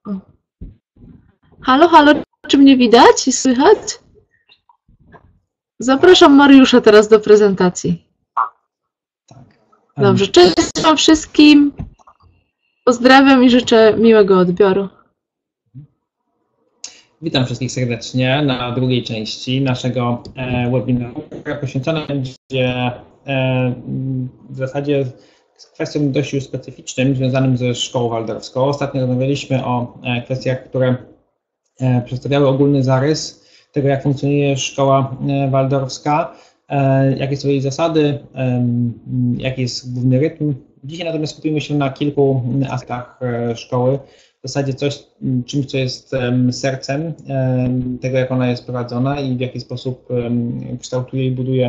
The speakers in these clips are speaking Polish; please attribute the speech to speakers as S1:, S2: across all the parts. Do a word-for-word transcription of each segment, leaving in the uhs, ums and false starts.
S1: O. Halo, halo, czy mnie widać i słychać? Zapraszam Mariusza teraz do prezentacji. Dobrze, cześć wam wszystkim. Pozdrawiam i życzę miłego odbioru.
S2: Witam wszystkich serdecznie na drugiej części naszego e, webinaru, która poświęcona będzie e, w zasadzie z kwestią dość już specyficznym związanym ze szkołą waldorfską. Ostatnio rozmawialiśmy o e, kwestiach, które e, przedstawiały ogólny zarys tego, jak funkcjonuje szkoła e, waldorfska, e, jakie są jej zasady, e, jaki jest główny rytm. Dzisiaj natomiast skupimy się na kilku aspektach e, szkoły. W zasadzie coś, czymś, co jest sercem tego, jak ona jest prowadzona i w jaki sposób kształtuje i buduje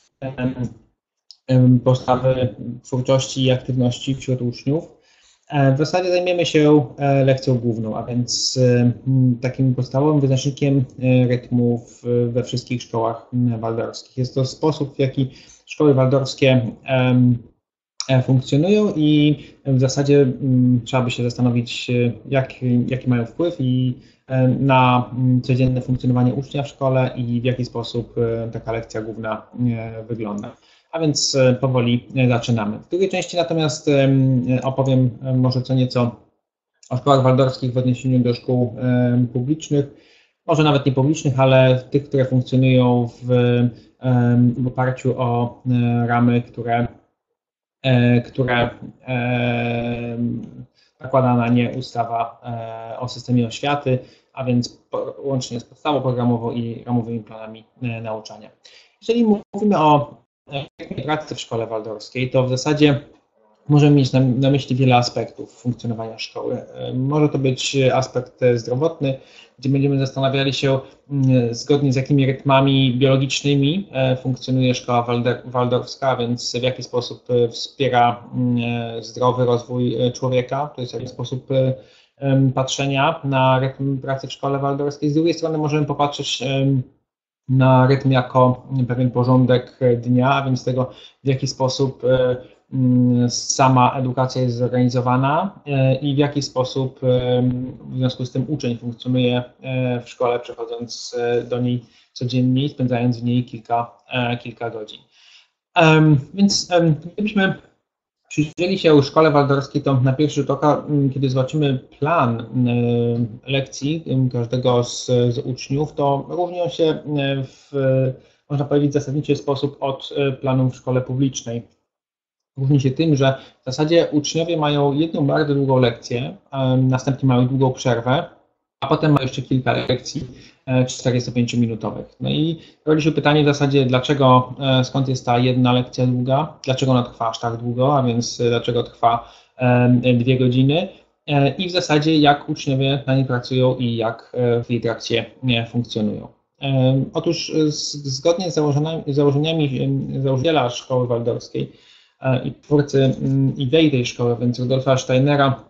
S2: postawy twórczości i aktywności wśród uczniów. W zasadzie zajmiemy się lekcją główną, a więc takim podstawowym wyznacznikiem rytmów we wszystkich szkołach waldorfskich. Jest to sposób, w jaki szkoły waldorfskie funkcjonują i w zasadzie m, trzeba by się zastanowić, jak, jaki mają wpływ i na codzienne funkcjonowanie ucznia w szkole i w jaki sposób taka lekcja główna wygląda. A więc powoli zaczynamy. W drugiej części natomiast opowiem może co nieco o szkołach waldorfskich w odniesieniu do szkół publicznych, może nawet nie publicznych, ale tych, które funkcjonują w, w oparciu o ramy, które które nakłada na nie ustawa o systemie oświaty, a więc łącznie z podstawą programową i ramowymi planami nauczania. Jeżeli mówimy o pracy w szkole waldorfskiej, to w zasadzie możemy mieć na, na myśli wiele aspektów funkcjonowania szkoły. Może to być aspekt zdrowotny, gdzie będziemy zastanawiali się, zgodnie z jakimi rytmami biologicznymi funkcjonuje szkoła waldorfska, więc w jaki sposób wspiera zdrowy rozwój człowieka, to jest jakiś sposób patrzenia na rytm pracy w szkole waldorfskiej. Z drugiej strony możemy popatrzeć na rytm jako pewien porządek dnia, a więc tego, w jaki sposób sama edukacja jest zorganizowana i w jaki sposób w związku z tym uczeń funkcjonuje w szkole, przechodząc do niej codziennie i spędzając w niej kilka, kilka godzin. Więc gdybyśmy przyjrzeli się szkole waldorfskiej, to na pierwszy rzut oka, kiedy zobaczymy plan lekcji każdego z, z uczniów, to różnią się w, można powiedzieć, zasadniczy sposób od planu w szkole publicznej. Różni się tym, że w zasadzie uczniowie mają jedną bardzo długą lekcję, następnie mają długą przerwę, a potem mają jeszcze kilka lekcji czterdziestopięciominutowych. No i rodzi się pytanie w zasadzie, dlaczego, skąd jest ta jedna lekcja długa, dlaczego ona trwa aż tak długo, a więc dlaczego trwa dwie godziny i w zasadzie jak uczniowie na niej pracują i jak w jej trakcie funkcjonują. Otóż zgodnie z założeniami, założeniami założyciela szkoły waldorfskiej i twórcy idei tej szkoły, więc Rudolfa Steinera,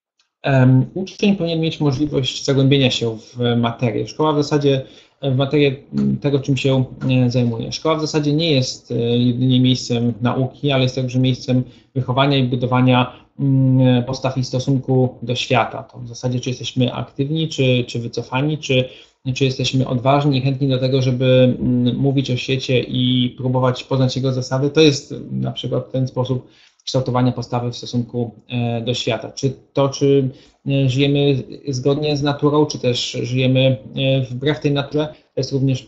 S2: um, uczeń powinien mieć możliwość zagłębienia się w materię. Szkoła w zasadzie, w materię tego, czym się zajmuje. Szkoła w zasadzie nie jest jedynie miejscem nauki, ale jest także miejscem wychowania i budowania postaw i stosunku do świata. To w zasadzie, czy jesteśmy aktywni, czy, czy wycofani, czy czy jesteśmy odważni i chętni do tego, żeby mówić o świecie i próbować poznać jego zasady, to jest na przykład ten sposób kształtowania postawy w stosunku do świata. Czy to, czy żyjemy zgodnie z naturą, czy też żyjemy wbrew tej naturze, to jest również,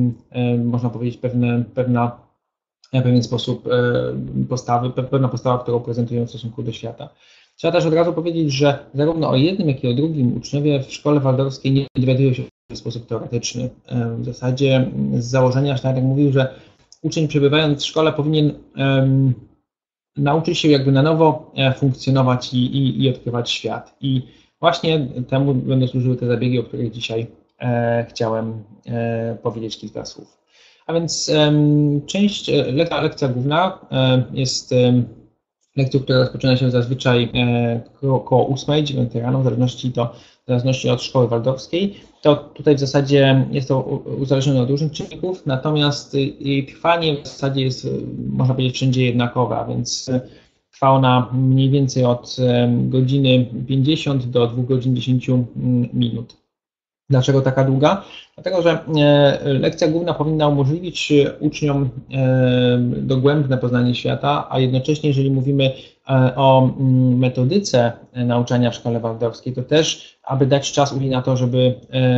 S2: można powiedzieć, pewne, pewna, pewien sposób postawy, pewna postawa, którą prezentujemy w stosunku do świata. Trzeba też od razu powiedzieć, że zarówno o jednym, jak i o drugim uczniowie w szkole waldorfskiej nie dowiadują się w sposób teoretyczny. W zasadzie z założenia Steiner mówił, że uczeń przebywając w szkole powinien um, nauczyć się jakby na nowo funkcjonować i, i, i odkrywać świat. I właśnie temu będą służyły te zabiegi, o których dzisiaj e, chciałem e, powiedzieć kilka słów. A więc um, część, lekcja, lekcja główna e, jest e, lekcją, która rozpoczyna się zazwyczaj e, około ósmej, dziewiątej rano, w zależności, to, w zależności od szkoły waldorfskiej. To tutaj w zasadzie jest to uzależnione od różnych czynników, natomiast jej trwanie w zasadzie jest, można powiedzieć, wszędzie jednakowe, a więc Trwa ona mniej więcej od godziny pięćdziesiąt do dwóch godzin dziesięć minut. Dlaczego taka długa? Dlatego, że lekcja główna powinna umożliwić uczniom dogłębne poznanie świata, a jednocześnie, jeżeli mówimy o metodyce nauczania w szkole waldorskiej, to też, aby dać czas uczniom na to, żeby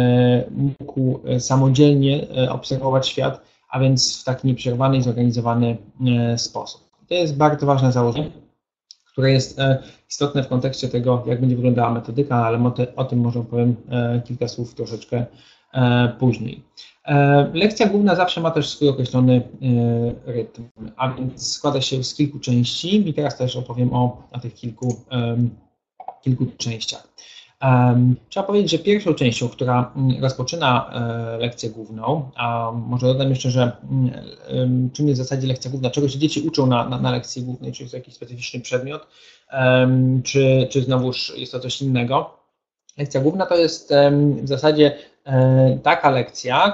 S2: mógł samodzielnie obserwować świat, a więc w taki nieprzerwany i zorganizowany sposób. To jest bardzo ważne założenie, które jest istotne w kontekście tego, jak będzie wyglądała metodyka, ale o tym może powiem kilka słów troszeczkę później. Lekcja główna zawsze ma też swój określony rytm, a więc składa się z kilku części i teraz też opowiem o, o tych kilku, kilku częściach. Trzeba powiedzieć, że pierwszą częścią, która rozpoczyna lekcję główną, a może dodam jeszcze, że czym jest w zasadzie lekcja główna, czego się dzieci uczą na, na, na lekcji głównej, czy jest to jakiś specyficzny przedmiot, czy, czy znowuż jest to coś innego. Lekcja główna to jest w zasadzie taka lekcja,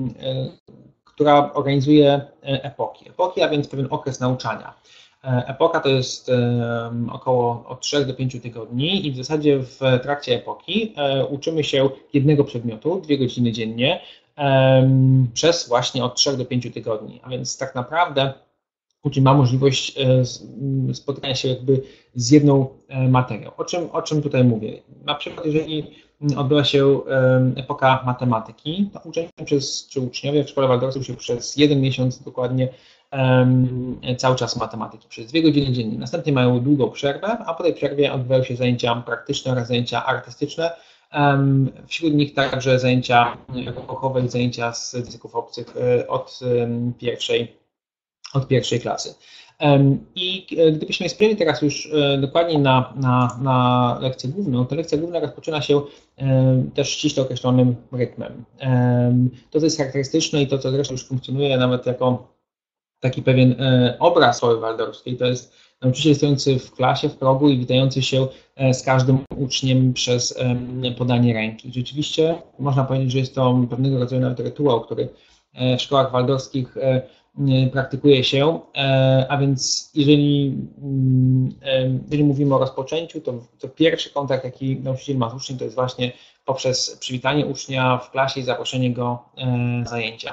S2: która organizuje epoki. Epoki, a więc pewien okres nauczania. Epoka to jest około od trzech do pięciu tygodni i w zasadzie w trakcie epoki uczymy się jednego przedmiotu, dwie godziny dziennie, przez właśnie od trzech do pięciu tygodni. A więc tak naprawdę uczeń ma możliwość spotkania się jakby z jedną materią. O czym, o czym tutaj mówię? Na przykład jeżeli odbyła się epoka matematyki, to uczeń przez, czy uczniowie w szkole waldorskiej się przez jeden miesiąc dokładnie cały czas matematyki, przez dwie godziny dziennie. Następnie mają długą przerwę, a po tej przerwie odbywają się zajęcia praktyczne oraz zajęcia artystyczne. Wśród nich także zajęcia epokowe i zajęcia z języków obcych od pierwszej, od pierwszej klasy. I gdybyśmy spojrzeli teraz już dokładniej na, na, na lekcję główną, to lekcja główna rozpoczyna się też ściśle określonym rytmem. To, co jest charakterystyczne i to, co zresztą już funkcjonuje nawet jako taki pewien obraz szkoły waldorskiej, to jest nauczyciel stojący w klasie, w progu i witający się z każdym uczniem przez podanie ręki. Rzeczywiście można powiedzieć, że jest to pewnego rodzaju nawet rytuał, który w szkołach waldorskich praktykuje się, a więc jeżeli, jeżeli mówimy o rozpoczęciu, to, to pierwszy kontakt, jaki nauczyciel ma z uczniem, to jest właśnie poprzez przywitanie ucznia w klasie i zaproszenie go na zajęcia.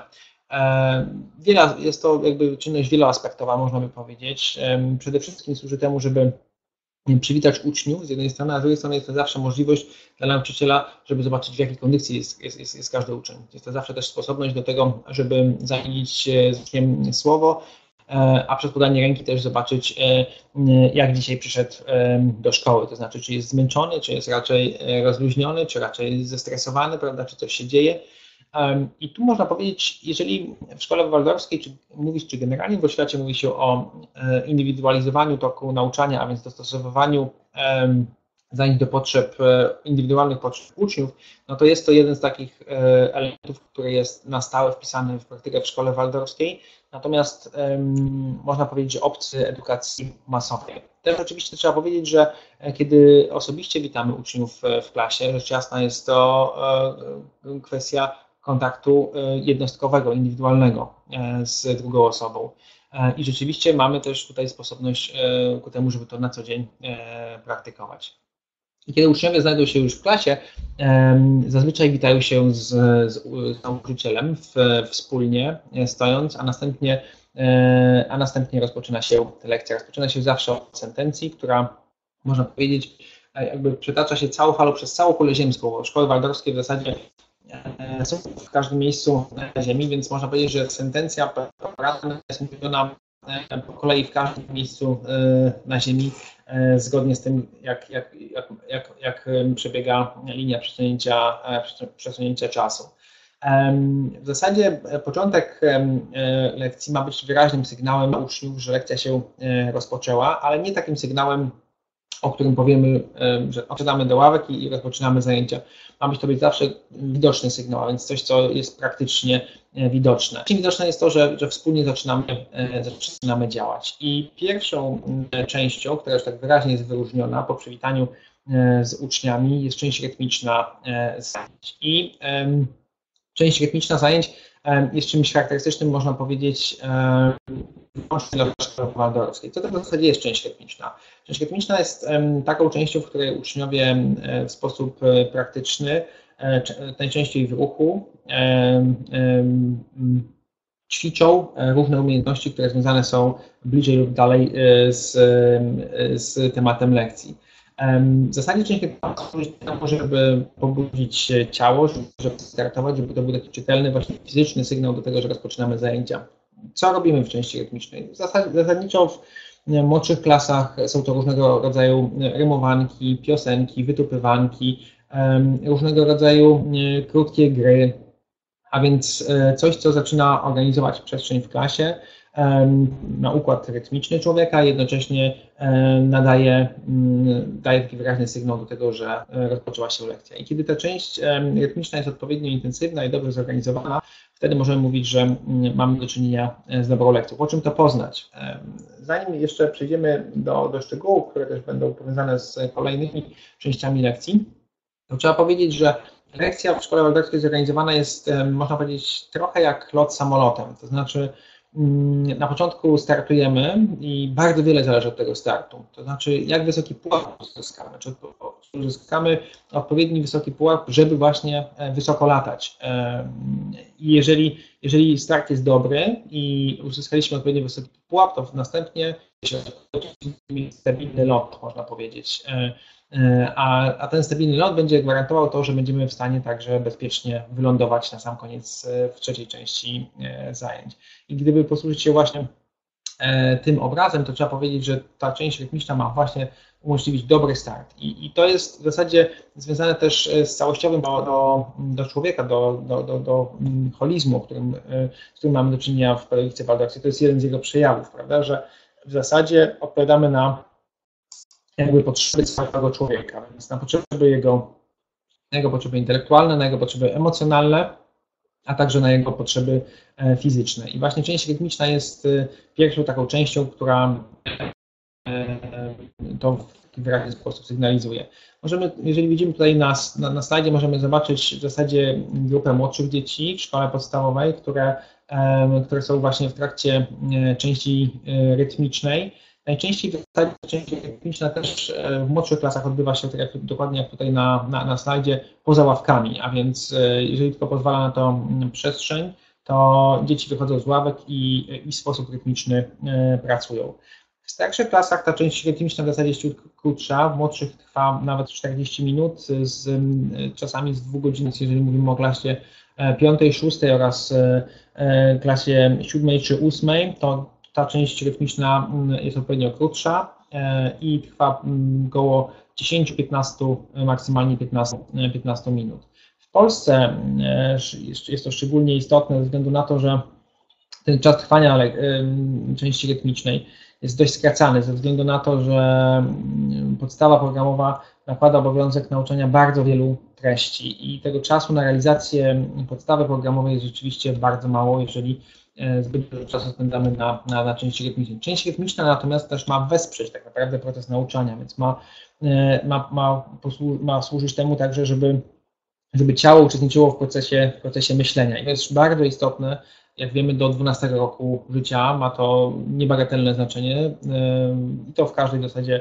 S2: Wiele, jest to jakby czynność wieloaspektowa, można by powiedzieć. Przede wszystkim służy temu, żeby przywitać uczniów z jednej strony, a z drugiej strony jest to zawsze możliwość dla nauczyciela, żeby zobaczyć, w jakiej kondycji jest, jest, jest, jest każdy uczeń. Jest to zawsze też sposobność do tego, żeby zamienić z uczniem słowo, a przez podanie ręki też zobaczyć, jak dzisiaj przyszedł do szkoły, to znaczy, czy jest zmęczony, czy jest raczej rozluźniony, czy raczej zestresowany, prawda, czy coś się dzieje. I tu można powiedzieć, jeżeli w szkole waldorskiej czy mówisz, czy generalnie w oświacie mówi się o indywidualizowaniu toku nauczania, a więc dostosowywaniu zajęć do potrzeb, indywidualnych potrzeb uczniów, no to jest to jeden z takich elementów, który jest na stałe wpisany w praktykę w szkole waldorskiej, natomiast um, można powiedzieć, że obcy edukacji masowej. Też oczywiście trzeba powiedzieć, że kiedy osobiście witamy uczniów w klasie, rzecz jasna jest to kwestia kontaktu jednostkowego, indywidualnego z drugą osobą. I rzeczywiście mamy też tutaj sposobność ku temu, żeby to na co dzień praktykować. I kiedy uczniowie znajdą się już w klasie, zazwyczaj witają się z, z, z nauczycielem w, wspólnie stojąc, a następnie, a następnie rozpoczyna się lekcja. Rozpoczyna się zawsze od sentencji, która można powiedzieć jakby przetacza się całą falą przez całą kulę ziemską, bo szkoły waldorskie w zasadzie są w każdym miejscu na ziemi, więc można powiedzieć, że sentencja poranna jest mówiona po kolei w każdym miejscu na ziemi, zgodnie z tym, jak, jak, jak, jak, jak przebiega linia przesunięcia, przesunięcia czasu. W zasadzie początek lekcji ma być wyraźnym sygnałem dla uczniów, że lekcja się rozpoczęła, ale nie takim sygnałem, o którym powiemy, że odsiadamy do ławek i rozpoczynamy zajęcia. Ma być to być zawsze widoczny sygnał, a więc coś, co jest praktycznie widoczne. Widoczne jest to, że, że wspólnie zaczynamy, zaczynamy działać. I pierwszą częścią, która już tak wyraźnie jest wyróżniona po przywitaniu z uczniami, jest część rytmiczna zajęć. I um, część rytmiczna zajęć jest czymś charakterystycznym, można powiedzieć, wyłącznie dla szkoły waldorskiej. Co to w zasadzie jest część rytmiczna? Część rytmiczna jest taką częścią, w której uczniowie w sposób praktyczny, najczęściej w ruchu, ćwiczą różne umiejętności, które związane są bliżej lub dalej z, z tematem lekcji. W zasadzie część rytmiczna służy temu, żeby pobudzić ciało, żeby startować, żeby to był taki czytelny, właśnie fizyczny sygnał do tego, że rozpoczynamy zajęcia. Co robimy w części rytmicznej? Zasadniczo w młodszych klasach są to różnego rodzaju rymowanki, piosenki, wytupywanki, różnego rodzaju krótkie gry, a więc coś, co zaczyna organizować przestrzeń w klasie na układ rytmiczny człowieka, jednocześnie nadaje, daje taki wyraźny sygnał do tego, że rozpoczęła się lekcja. I kiedy ta część rytmiczna jest odpowiednio intensywna i dobrze zorganizowana, wtedy możemy mówić, że mamy do czynienia z dobrą lekcją. Po czym to poznać? Zanim jeszcze przejdziemy do, do szczegółów, które też będą powiązane z kolejnymi częściami lekcji, to trzeba powiedzieć, że lekcja w szkole waldorskiej zorganizowana jest, można powiedzieć, trochę jak lot samolotem. To znaczy na początku startujemy i bardzo wiele zależy od tego startu. To znaczy, jak wysoki pułap uzyskamy, czy uzyskamy odpowiedni wysoki pułap, żeby właśnie wysoko latać. I jeżeli, jeżeli start jest dobry i uzyskaliśmy odpowiednio wysoki pułap, to następnie stabilny lot, można powiedzieć. A, a ten stabilny lot będzie gwarantował to, że będziemy w stanie także bezpiecznie wylądować na sam koniec w trzeciej części zajęć. I gdyby posłużyć się właśnie tym obrazem, to trzeba powiedzieć, że ta część rytmiczna ma właśnie umożliwić dobry start. I, i to jest w zasadzie związane też z całościowym do, do, do człowieka, do, do, do, do holizmu, którym, z którym mamy do czynienia w pedagogice waldorskiej. To jest jeden z jego przejawów, prawda, że w zasadzie odpowiadamy na jakby potrzeby całego człowieka, więc na potrzeby jego, na jego potrzeby intelektualne, na jego potrzeby emocjonalne, a także na jego potrzeby fizyczne. I właśnie część rytmiczna jest pierwszą taką częścią, która to w taki wyraźny sposób sygnalizuje. Możemy, jeżeli widzimy tutaj na, na, na slajdzie, możemy zobaczyć w zasadzie grupę młodszych dzieci w szkole podstawowej, które, które są właśnie w trakcie części rytmicznej. Najczęściej ta część rytmiczna też w młodszych klasach odbywa się, tak jak, dokładnie jak tutaj na, na, na slajdzie, poza ławkami, a więc jeżeli tylko pozwala na to przestrzeń, to dzieci wychodzą z ławek i, i w sposób rytmiczny pracują. W starszych klasach ta część rytmiczna w zasadzie jest ciut krótsza, w młodszych trwa nawet czterdzieści minut, z, czasami z dwóch godzin, jeżeli mówimy o klasie piątej, szóstej oraz klasie siódmej czy ósmej, to ta część rytmiczna jest odpowiednio krótsza i trwa około dziesięć do piętnastu, maksymalnie piętnaście minut. W Polsce jest to szczególnie istotne ze względu na to, że ten czas trwania części rytmicznej jest dość skracany ze względu na to, że podstawa programowa nakłada obowiązek nauczania bardzo wielu treści i tego czasu na realizację podstawy programowej jest rzeczywiście bardzo mało, jeżeli zbyt dużo czasu spędzamy na, na, na części rytmicznej. Część rytmiczna natomiast też ma wesprzeć tak naprawdę proces nauczania, więc ma, ma, ma, posłu- ma służyć temu także, żeby, żeby ciało uczestniczyło w procesie, w procesie myślenia. I to jest bardzo istotne. Jak wiemy, do dwunastego roku życia ma to niebagatelne znaczenie i to w każdej w zasadzie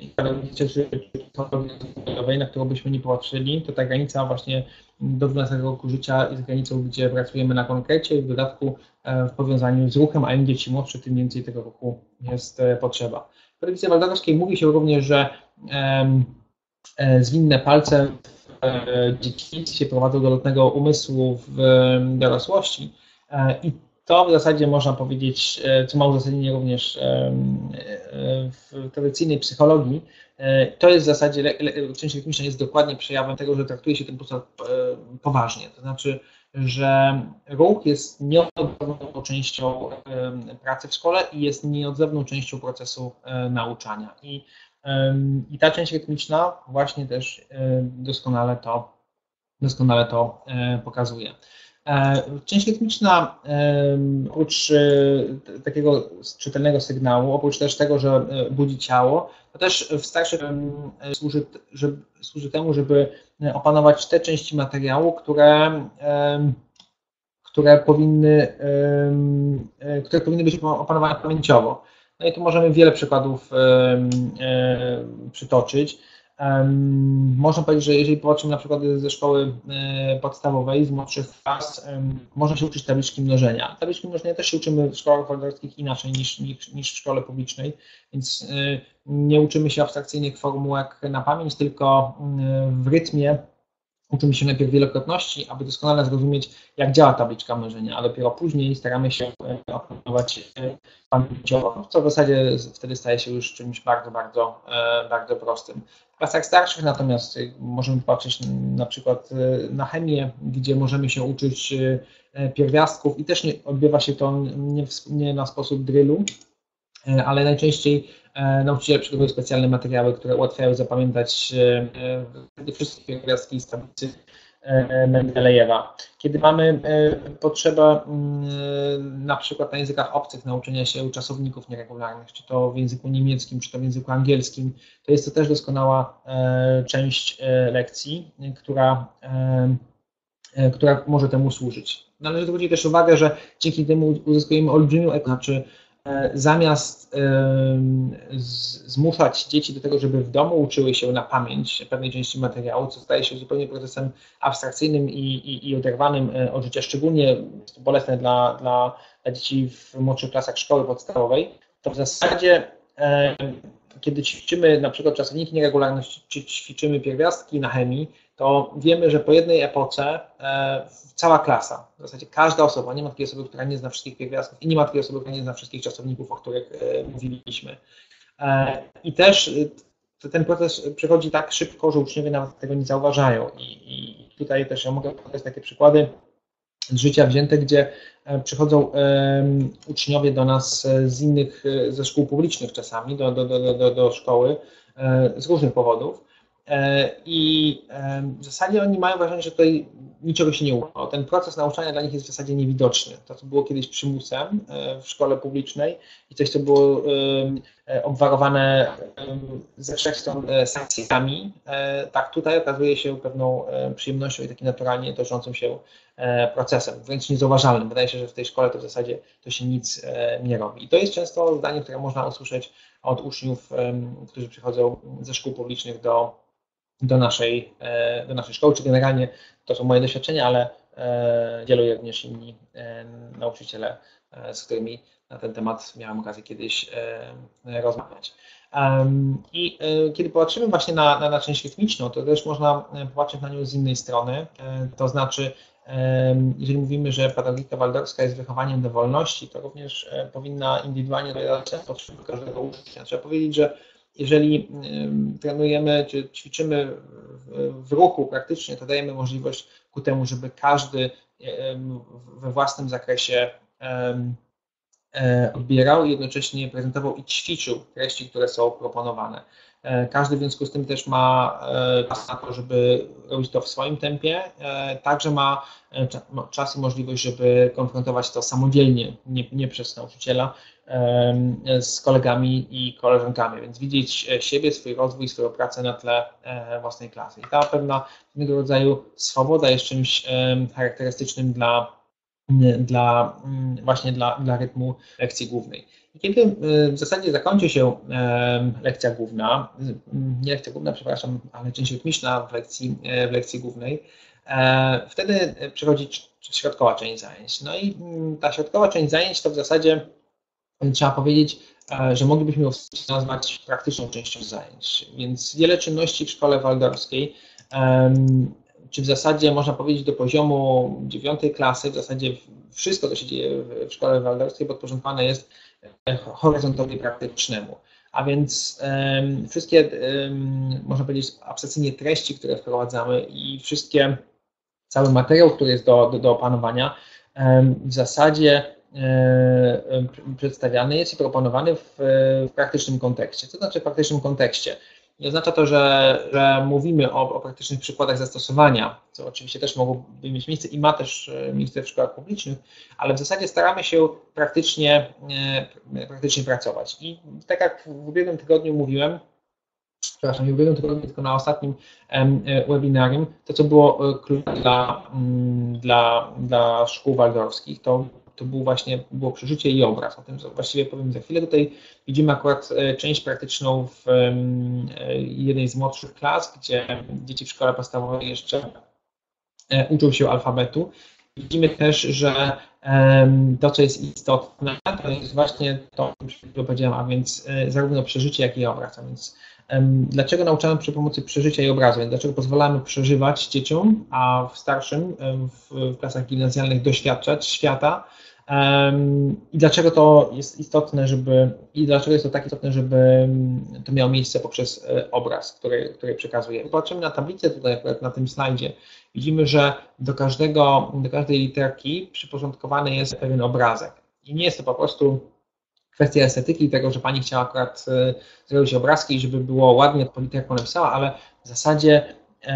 S2: na którą byśmy nie popatrzyli, to ta granica właśnie do dwunastego roku życia jest granicą, gdzie pracujemy na konkrecie i w dodatku w powiązaniu z ruchem, a im dzieci młodsze, tym więcej tego ruchu jest potrzeba. W pedagogice waldorskiej mówi się również, że zwinne palce w dzieciństwie prowadzą do lotnego umysłu w dorosłości i to w zasadzie można powiedzieć, co ma uzasadnienie również w tradycyjnej psychologii, to jest w zasadzie, część rytmiczna jest dokładnie przejawem tego, że traktuje się ten proces poważnie. To znaczy, że ruch jest nieodzowną częścią pracy w szkole i jest nieodzowną częścią procesu nauczania. I, i ta część rytmiczna właśnie też doskonale to, doskonale to pokazuje. Część rytmiczna, oprócz takiego czytelnego sygnału, oprócz też tego, że budzi ciało, to też w starszych służy, żeby, służy temu, żeby opanować te części materiału, które, które powinny, które powinny być opanowane pamięciowo. No i tu możemy wiele przykładów przytoczyć. Można powiedzieć, że jeżeli popatrzymy na przykłady ze szkoły podstawowej, z młodszych klas, można się uczyć tabliczki mnożenia. Tabliczki mnożenia też się uczymy w szkołach waldorskich inaczej niż, niż, niż w szkole publicznej, więc nie uczymy się abstrakcyjnych formułek na pamięć, tylko w rytmie uczymy się najpierw wielokrotności, aby doskonale zrozumieć, jak działa tabliczka mnożenia, a dopiero później staramy się opanować pamięciowo, co w zasadzie wtedy staje się już czymś bardzo, bardzo, bardzo prostym. W klasach starszych natomiast możemy patrzeć na przykład na chemię, gdzie możemy się uczyć pierwiastków i też nie, odbywa się to nie, w, nie na sposób drillu, ale najczęściej nauczyciele przygotowują specjalne materiały, które ułatwiają zapamiętać wszystkie pierwiastki z tablicy Mendelejewa. Kiedy mamy potrzebę na przykład na językach obcych nauczenia się czasowników nieregularnych, czy to w języku niemieckim, czy to w języku angielskim, to jest to też doskonała część lekcji, która, która może temu służyć. Należy zwrócić też uwagę, że dzięki temu uzyskujemy olbrzymią ekonomię. Zamiast y, zmuszać dzieci do tego, żeby w domu uczyły się na pamięć pewnej części materiału, co staje się zupełnie procesem abstrakcyjnym i, i, i oderwanym od życia, szczególnie bolesne dla, dla, dla dzieci w młodszych klasach szkoły podstawowej, to w zasadzie y, kiedy ćwiczymy na przykład czasowniki nieregularności, czy ćwiczymy pierwiastki na chemii, to wiemy, że po jednej epoce e, cała klasa, w zasadzie każda osoba, nie ma takiej osoby, która nie zna wszystkich pierwiastków i nie ma takiej osoby, która nie zna wszystkich czasowników, o których e, mówiliśmy. E, I też e, ten proces przechodzi tak szybko, że uczniowie nawet tego nie zauważają. I, i tutaj też ja mogę podać takie przykłady z życia wzięte, gdzie przychodzą um, uczniowie do nas z innych, ze szkół publicznych czasami, do, do, do, do, do szkoły z różnych powodów. I w zasadzie oni mają wrażenie, że tutaj niczego się nie udało. Ten proces nauczania dla nich jest w zasadzie niewidoczny. To, co było kiedyś przymusem w szkole publicznej i coś, co było obwarowane ze wszech stron sankcjami, tak tutaj okazuje się pewną przyjemnością i takim naturalnie toczącym się procesem, wręcz niezauważalnym. Wydaje się, że w tej szkole to w zasadzie to się nic nie robi. I to jest często zdanie, które można usłyszeć od uczniów, którzy przychodzą ze szkół publicznych do do naszej, do naszej szkoły, czy generalnie to są moje doświadczenia, ale wielu również inni nauczyciele, z którymi na ten temat miałem okazję kiedyś rozmawiać. I kiedy popatrzymy właśnie na, na, na część rytmiczną, to też można popatrzeć na nią z innej strony, to znaczy jeżeli mówimy, że pedagogika waldorska jest wychowaniem do wolności, to również powinna indywidualnie odpowiadać na potrzeby każdego ucznia. Trzeba powiedzieć, że jeżeli trenujemy czy ćwiczymy w ruchu praktycznie, to dajemy możliwość ku temu, żeby każdy we własnym zakresie odbierał i jednocześnie prezentował i ćwiczył treści, które są proponowane. Każdy w związku z tym też ma czas na to, żeby robić to w swoim tempie, także ma czas i możliwość, żeby konfrontować to samodzielnie, nie, nie przez nauczyciela, z kolegami i koleżankami, więc widzieć siebie, swój rozwój, swoją pracę na tle własnej klasy. I ta pewna pewnego rodzaju swoboda jest czymś charakterystycznym dla, dla właśnie dla, dla rytmu lekcji głównej. I kiedy w zasadzie zakończy się lekcja główna, nie lekcja główna, przepraszam, ale część rytmiczna w lekcji, w lekcji głównej, wtedy przychodzi środkowa część zajęć. No i ta środkowa część zajęć to w zasadzie trzeba powiedzieć, że moglibyśmy ją nazwać praktyczną częścią zajęć. Więc wiele czynności w szkole waldorskiej, czy w zasadzie można powiedzieć do poziomu dziewiątej klasy, w zasadzie wszystko, co się dzieje w szkole waldorskiej, podporządkowane jest horyzontowi praktycznemu. A więc um, wszystkie, um, można powiedzieć, abstrakcyjnie treści, które wprowadzamy i wszystkie, cały materiał, który jest do, do, do opanowania, um, w zasadzie przedstawiany jest i proponowany w, w praktycznym kontekście. Co znaczy w praktycznym kontekście? Nie oznacza to, że, że mówimy o, o praktycznych przykładach zastosowania, co oczywiście też mogłoby mieć miejsce i ma też miejsce w szkołach publicznych, ale w zasadzie staramy się praktycznie, praktycznie pracować. I tak jak w ubiegłym tygodniu mówiłem, przepraszam, nie ubiegłym tygodniu, tylko na ostatnim webinarium, to co było kluczowe dla, dla, dla szkół waldorfskich, to, to było właśnie było przeżycie i obraz. O tym właściwie powiem za chwilę. Tutaj widzimy akurat część praktyczną w jednej z młodszych klas, gdzie dzieci w szkole podstawowej jeszcze uczą się alfabetu. Widzimy też, że to, co jest istotne, to jest właśnie to, co powiedziałem, a więc zarówno przeżycie, jak i obraz. A więc dlaczego nauczamy przy pomocy przeżycia i obrazu? Dlaczego pozwalamy przeżywać dzieciom, a w starszym, w, w klasach gimnazjalnych doświadczać świata? I dlaczego to jest istotne, żeby i dlaczego jest to tak istotne, żeby to miało miejsce poprzez obraz, który, który przekazuje. Patrzymy na tablicę tutaj akurat na tym slajdzie. Widzimy, że do każdego, do każdej literki przyporządkowany jest pewien obrazek. I nie jest to po prostu kwestia estetyki, tego, że pani chciała akurat zrobić obrazki i żeby było ładnie po literką napisała, ale w zasadzie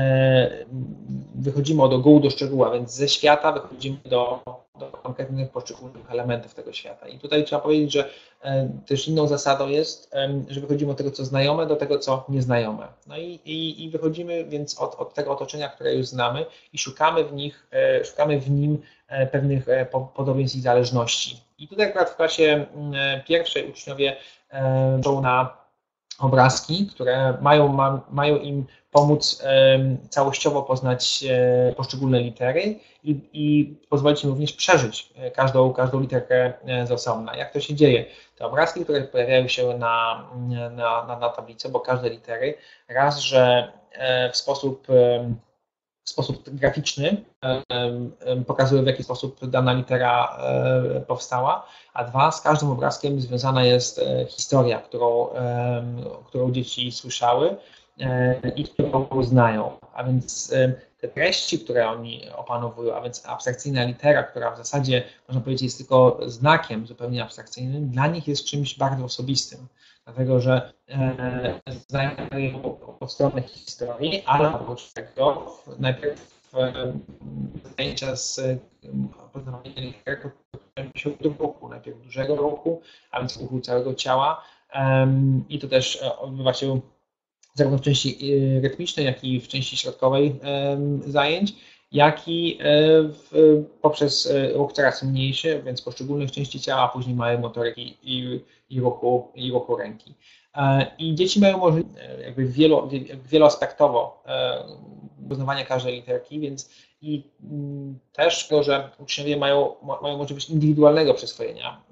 S2: wychodzimy od ogółu do szczegółu, a więc ze świata wychodzimy do, do konkretnych poszczególnych elementów tego świata. I tutaj trzeba powiedzieć, że też inną zasadą jest, że wychodzimy od tego, co znajome, do tego, co nieznajome. No i, i, i wychodzimy więc od, od tego otoczenia, które już znamy i szukamy w nich, szukamy w nim pewnych podobieństw i zależności. I tutaj akurat w klasie pierwszej uczniowie są na obrazki, które mają, ma, mają im pomóc e, całościowo poznać e, poszczególne litery i, i pozwolić im również przeżyć każdą, każdą literkę z osobna. Jak to się dzieje? Te obrazki, które pojawiają się na, na, na, na tablicy, bo każde litery, raz, że e, w sposób e, w sposób graficzny pokazuje, w jaki sposób dana litera powstała, a dwa, z każdym obrazkiem związana jest historia, którą, którą dzieci słyszały i którą znają. A więc te treści, które oni opanowują, a więc abstrakcyjna litera, która w zasadzie, można powiedzieć, jest tylko znakiem zupełnie abstrakcyjnym, dla nich jest czymś bardzo osobistym. Dlatego, że e, znają od strony historii, ale oprócz tego najpierw e, zajęcia z poznawaniem litery się do ruchu, najpierw dużego ruchu, a więc ruchu całego ciała e, i to też odbywa się zarówno w części rytmicznej, jak i w części środkowej e, zajęć, jak i w, poprzez ruch coraz mniejszy, więc poszczególnych części ciała, a później małej motoryki i, i, ruchu, i ruchu ręki. I dzieci mają możliwość jakby wielo, wieloaspektowo poznawania każdej literki, więc i też to, że uczniowie mają, mają możliwość indywidualnego przyswojenia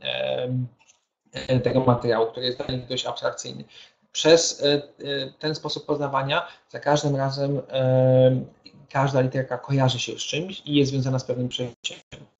S2: tego materiału, który jest dla nich dość abstrakcyjny. Przez ten sposób poznawania za każdym razem każda literka kojarzy się z czymś i jest związana z pewnym przeżyciem.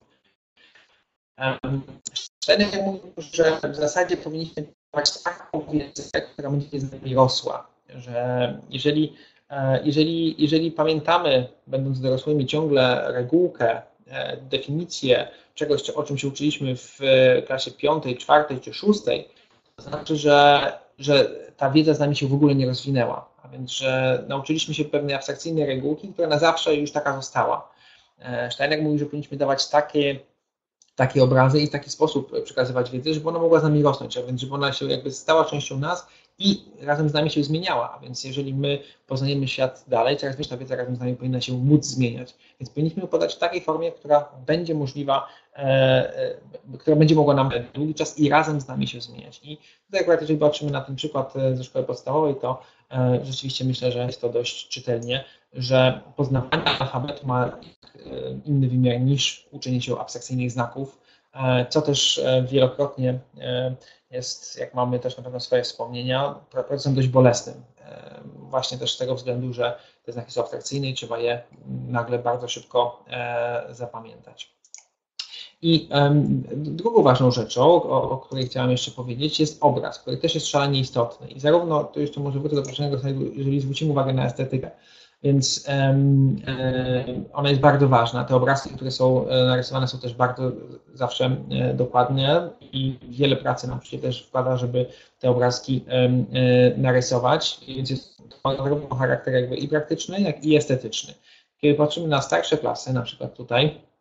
S2: Steiner mówił, że w zasadzie powinniśmy dawać taką wiedzę, która będzie z nami rosła. Że jeżeli, jeżeli, jeżeli pamiętamy, będąc dorosłymi, ciągle regułkę, definicję czegoś, o czym się uczyliśmy w klasie piątej, czwartej czy szóstej, to znaczy, że, że ta wiedza z nami się w ogóle nie rozwinęła. A więc, że nauczyliśmy się pewnej abstrakcyjnej regułki, która na zawsze już taka została. Steiner mówi, że powinniśmy dawać takie, takie obrazy i w taki sposób przekazywać wiedzę, żeby ona mogła z nami rosnąć, a więc żeby ona się jakby stała częścią nas i razem z nami się zmieniała. A więc jeżeli my poznajemy świat dalej, coraz większa wiedza razem z nami powinna się móc zmieniać. Więc powinniśmy ją podać w takiej formie, która będzie możliwa, e, e, która będzie mogła nam długi czas i razem z nami się zmieniać. I tutaj akurat, jeżeli patrzymy na ten przykład ze szkoły podstawowej, to e, rzeczywiście myślę, że jest to dość czytelnie, że poznawanie alfabetu ma inny wymiar niż uczenie się abstrakcyjnych znaków, co też wielokrotnie jest, jak mamy też na pewno swoje wspomnienia, procesem dość bolesnym. Właśnie też z tego względu, że te znaki są abstrakcyjne i trzeba je nagle bardzo szybko zapamiętać. I um, drugą ważną rzeczą, o, o której chciałem jeszcze powiedzieć, jest obraz, który też jest szalenie istotny. I zarówno, to jeszcze może wrócę do poprzedniego slajdu, jeżeli zwrócimy uwagę na estetykę, więc um, um, ona jest bardzo ważna. Te obrazki, które są narysowane, są też bardzo zawsze um, dokładne i wiele pracy nam się też wkłada, żeby te obrazki um, narysować, więc jest to zarówno charakter jakby i praktyczny, jak i estetyczny. Kiedy patrzymy na starsze klasy, na przykład tutaj,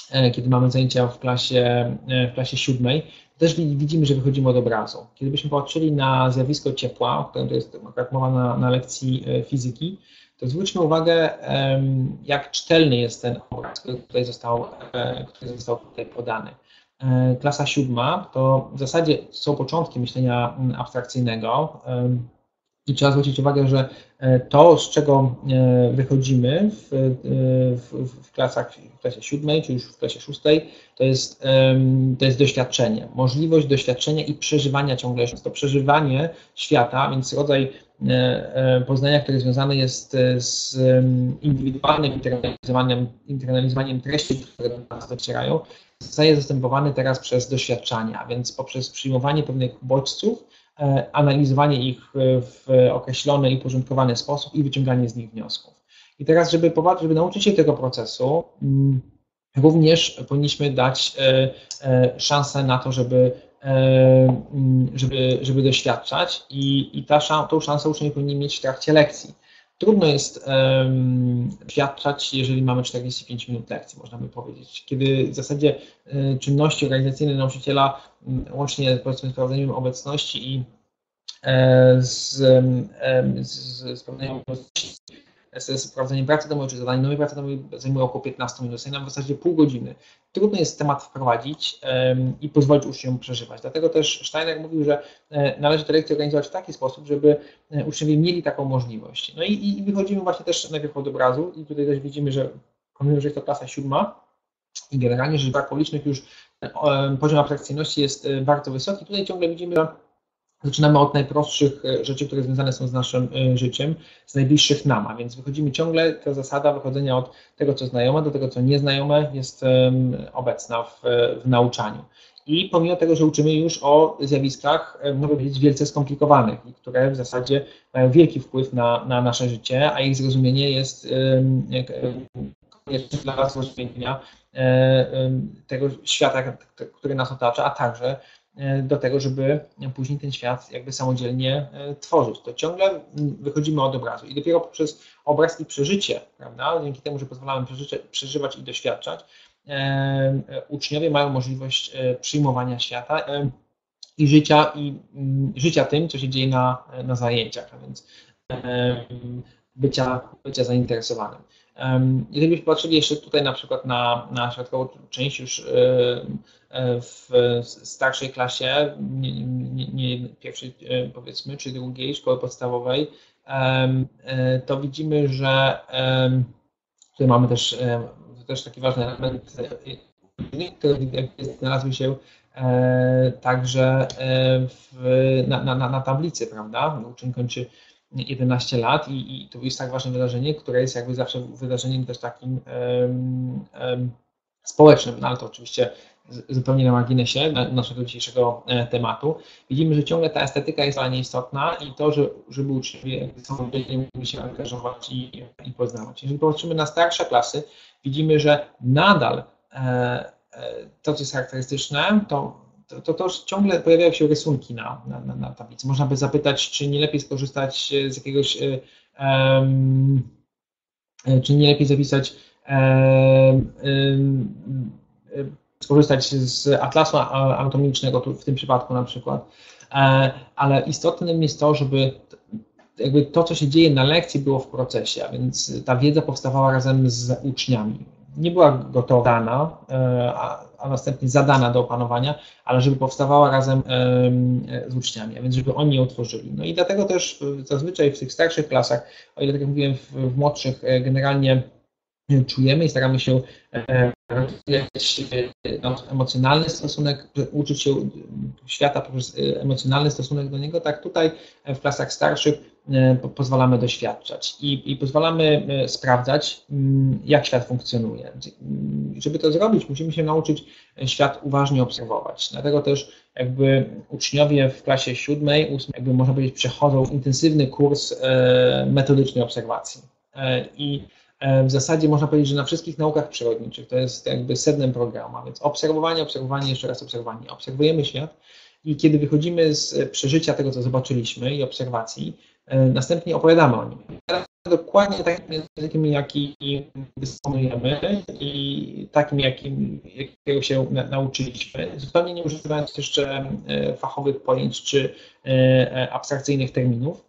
S2: kiedy mamy zajęcia w klasie, w klasie siódmej, też widzimy, że wychodzimy od obrazu. Kiedy byśmy patrzyli na zjawisko ciepła, o którym to jest akurat mowa na, na lekcji fizyki, to zwróćmy uwagę, jak czytelny jest ten obraz, który tutaj został, który został tutaj podany. Klasa siódma to w zasadzie są początki myślenia abstrakcyjnego i trzeba zwrócić uwagę, że to, z czego wychodzimy w, w, w klasach, w klasie siódmej, czy już w klasie szóstej, to jest, to jest doświadczenie, możliwość doświadczenia i przeżywania ciągle. To przeżywanie świata, więc rodzaj poznania, które związane jest z indywidualnym internalizowaniem, internalizowaniem treści, które do nas docierają, zostaje zastępowany teraz przez doświadczania, więc poprzez przyjmowanie pewnych bodźców, analizowanie ich w określony i porządkowany sposób i wyciąganie z nich wniosków. I teraz, żeby, żeby nauczyć się tego procesu, również powinniśmy dać szansę na to, żeby, żeby, żeby doświadczać i, i ta, tą szansę uczniowie powinni mieć w trakcie lekcji. Trudno jest um, doświadczać, jeżeli mamy czterdzieści pięć minut lekcji, można by powiedzieć. Kiedy w zasadzie y, czynności organizacyjne nauczyciela, y, łącznie powiedzmy z prowadzeniem obecności i y, z, y, z, z prowadzeniem obecności, z sprawdzeniem pracy domowej czy zadaniem nowej pracy domowej zajmuje około piętnaście minut, zajmuje nam w zasadzie pół godziny. Trudno jest temat wprowadzić um, i pozwolić uczniom przeżywać. Dlatego też Steiner mówił, że e, należy te lekcje organizować w taki sposób, żeby e, uczniowie mieli taką możliwość. No i, i wychodzimy właśnie też najpierw od obrazu i tutaj też widzimy, że pomimo, że jest to klasa siódma i generalnie rzecz brak publicznych już e, poziom abstrakcyjności jest e, bardzo wysoki. Tutaj ciągle widzimy, że zaczynamy od najprostszych rzeczy, które związane są z naszym życiem, z najbliższych nam, a więc wychodzimy ciągle, ta zasada wychodzenia od tego, co znajome, do tego, co nieznajome jest um, obecna w, w nauczaniu. I pomimo tego, że uczymy już o zjawiskach, można powiedzieć, wielce skomplikowanych i które w zasadzie mają wielki wpływ na, na nasze życie, a ich zrozumienie jest um, konieczne dla zrozumienia um, tego świata, który nas otacza, a także do tego, żeby później ten świat jakby samodzielnie tworzyć. To ciągle wychodzimy od obrazu i dopiero poprzez obraz i przeżycie, prawda, dzięki temu, że pozwalamy przeżycie, przeżywać i doświadczać, e, uczniowie mają możliwość przyjmowania świata e, i życia, i życia tym, co się dzieje na, na zajęciach, a więc e, bycia, bycia zainteresowanym. Jeżeli byśmy patrzyli jeszcze tutaj na przykład na, na środkową część już w starszej klasie, nie, nie, nie pierwszej powiedzmy, czy drugiej szkoły podstawowej, to widzimy, że tutaj mamy też, też taki ważny element, który znalazł się także w, na, na, na tablicy, prawda? Uczeń kończy jedenaście lat i, i to jest tak ważne wydarzenie, które jest jakby zawsze wydarzeniem też takim um, um, społecznym, no ale to oczywiście z, zupełnie na marginesie na, naszego dzisiejszego e, tematu. Widzimy, że ciągle ta estetyka jest dla niej istotna i to, że, żeby uczniowie samodzielnie mogli się angażować i, i poznawać. Jeżeli popatrzymy na starsze klasy, widzimy, że nadal e, e, to, co jest charakterystyczne, to To, to, to ciągle pojawiają się rysunki na, na, na tablicy. Można by zapytać, czy nie lepiej skorzystać z jakiegoś, um, czy nie lepiej zapisać, um, um, skorzystać z atlasu anatomicznego, tu w tym przypadku na przykład, ale istotnym jest to, żeby jakby to, co się dzieje na lekcji, było w procesie, a więc ta wiedza powstawała razem z uczniami. Nie była gotowa, a, a następnie zadana do opanowania, ale żeby powstawała razem z uczniami, a więc żeby oni ją tworzyli. No i dlatego też zazwyczaj w tych starszych klasach, o ile tak jak mówiłem, w, w młodszych generalnie czujemy i staramy się rozwijać emocjonalny stosunek, uczyć się świata poprzez emocjonalny stosunek do niego, tak tutaj w klasach starszych pozwalamy doświadczać i, i pozwalamy sprawdzać, jak świat funkcjonuje. Żeby to zrobić, musimy się nauczyć świat uważnie obserwować. Dlatego też jakby uczniowie w klasie siódmej, ósmej, jakby można powiedzieć, przechodzą intensywny kurs metodycznej obserwacji. I w zasadzie można powiedzieć, że na wszystkich naukach przyrodniczych to jest jakby sednem programu, a więc obserwowanie, obserwowanie, jeszcze raz obserwowanie. Obserwujemy świat i kiedy wychodzimy z przeżycia tego, co zobaczyliśmy i obserwacji, następnie opowiadamy o nim. dokładnie takim językiem, jaki dysponujemy i takim, jakim, jakiego się na, nauczyliśmy, zupełnie nie używając jeszcze fachowych pojęć czy abstrakcyjnych terminów.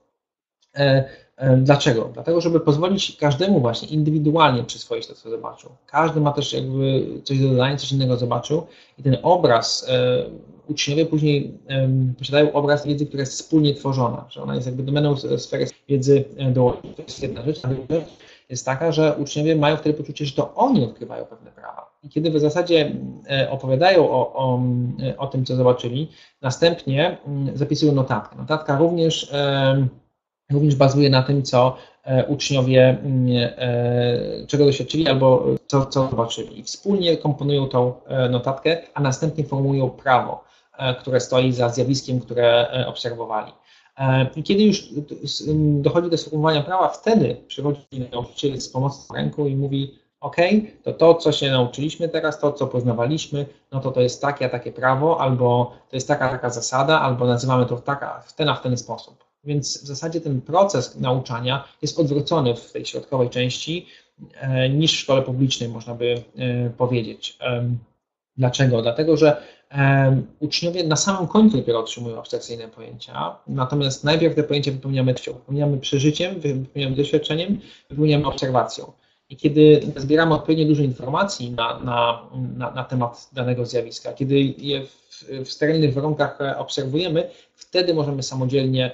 S2: Dlaczego? Dlatego, żeby pozwolić każdemu właśnie indywidualnie przyswoić to, co zobaczył. Każdy ma też jakby coś do dodania, coś innego zobaczył i ten obraz, uczniowie później posiadają obraz wiedzy, która jest wspólnie tworzona, że ona jest jakby domeną sfery wiedzy dołączonej. To jest jedna rzecz. A druga rzecz jest taka, że uczniowie mają wtedy poczucie, że to oni odkrywają pewne prawa. I kiedy w zasadzie opowiadają o, o, o tym, co zobaczyli, następnie zapisują notatkę. Notatka również Również bazuje na tym, co uczniowie, czego doświadczyli albo co, co zobaczyli. I wspólnie komponują tą notatkę, a następnie formułują prawo, które stoi za zjawiskiem, które obserwowali. I kiedy już dochodzi do sformułowania prawa, wtedy przychodzi nauczyciel z pomocą w ręku i mówi: OK, to to, co się nauczyliśmy teraz, to, co poznawaliśmy, no to to jest takie, a takie prawo, albo to jest taka, taka zasada, albo nazywamy to w, taka, w ten, a w ten sposób. Więc w zasadzie ten proces nauczania jest odwrócony w tej środkowej części e, niż w szkole publicznej, można by e, powiedzieć. E, dlaczego? Dlatego, że e, uczniowie na samym końcu dopiero otrzymują abstrakcyjne pojęcia, natomiast najpierw te pojęcia wypełniamy treścią, wypełniamy przeżyciem, wypełniamy doświadczeniem, wypełniamy obserwacją. I kiedy zbieramy odpowiednio dużo informacji na, na, na, na temat danego zjawiska, kiedy je w, w sterylnych warunkach obserwujemy, wtedy możemy samodzielnie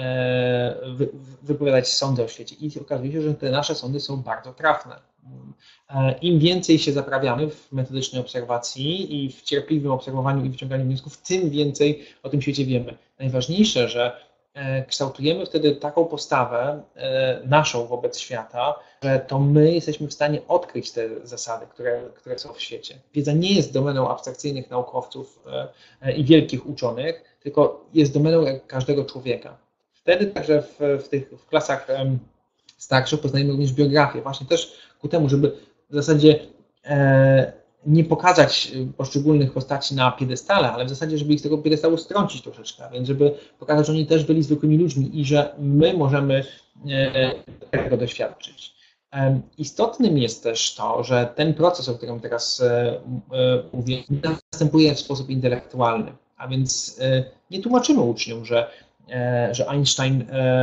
S2: Wy, wypowiadać sądy o świecie. I okazuje się, że te nasze sądy są bardzo trafne. Im więcej się zaprawiamy w metodycznej obserwacji i w cierpliwym obserwowaniu i wyciąganiu wniosków, tym więcej o tym świecie wiemy. Najważniejsze, że kształtujemy wtedy taką postawę naszą wobec świata, że to my jesteśmy w stanie odkryć te zasady, które, które są w świecie. Wiedza nie jest domeną abstrakcyjnych naukowców i wielkich uczonych, tylko jest domeną każdego człowieka. Wtedy także w, w tych w klasach um, starszych poznajemy również biografię, właśnie też ku temu, żeby w zasadzie e, nie pokazać poszczególnych postaci na piedestale, ale w zasadzie, żeby ich z tego piedestału strącić troszeczkę, więc żeby pokazać, że oni też byli zwykłymi ludźmi i że my możemy e, tego doświadczyć. E, istotnym jest też to, że ten proces, o którym teraz e, e, mówię, następuje w sposób intelektualny, a więc e, nie tłumaczymy uczniom, że że Einstein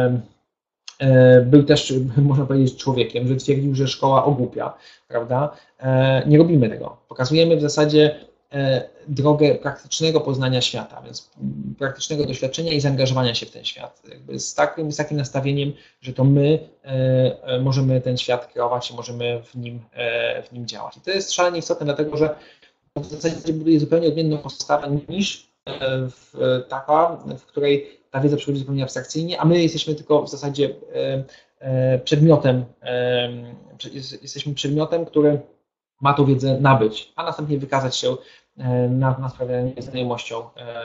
S2: był też, można powiedzieć, człowiekiem, że twierdził, że szkoła ogłupia, prawda? Nie robimy tego. Pokazujemy w zasadzie drogę praktycznego poznania świata, więc praktycznego doświadczenia i zaangażowania się w ten świat. Jakby z, takim, z takim nastawieniem, że to my możemy ten świat kreować i możemy w nim, w nim działać. I to jest szalenie istotne, dlatego że w zasadzie buduje zupełnie odmienną postawę niż w taka, w której ta wiedza przychodzi zupełnie abstrakcyjnie, a my jesteśmy tylko w zasadzie przedmiotem, jesteśmy przedmiotem, który ma tą wiedzę nabyć, a następnie wykazać się na, na sprawianie znajomością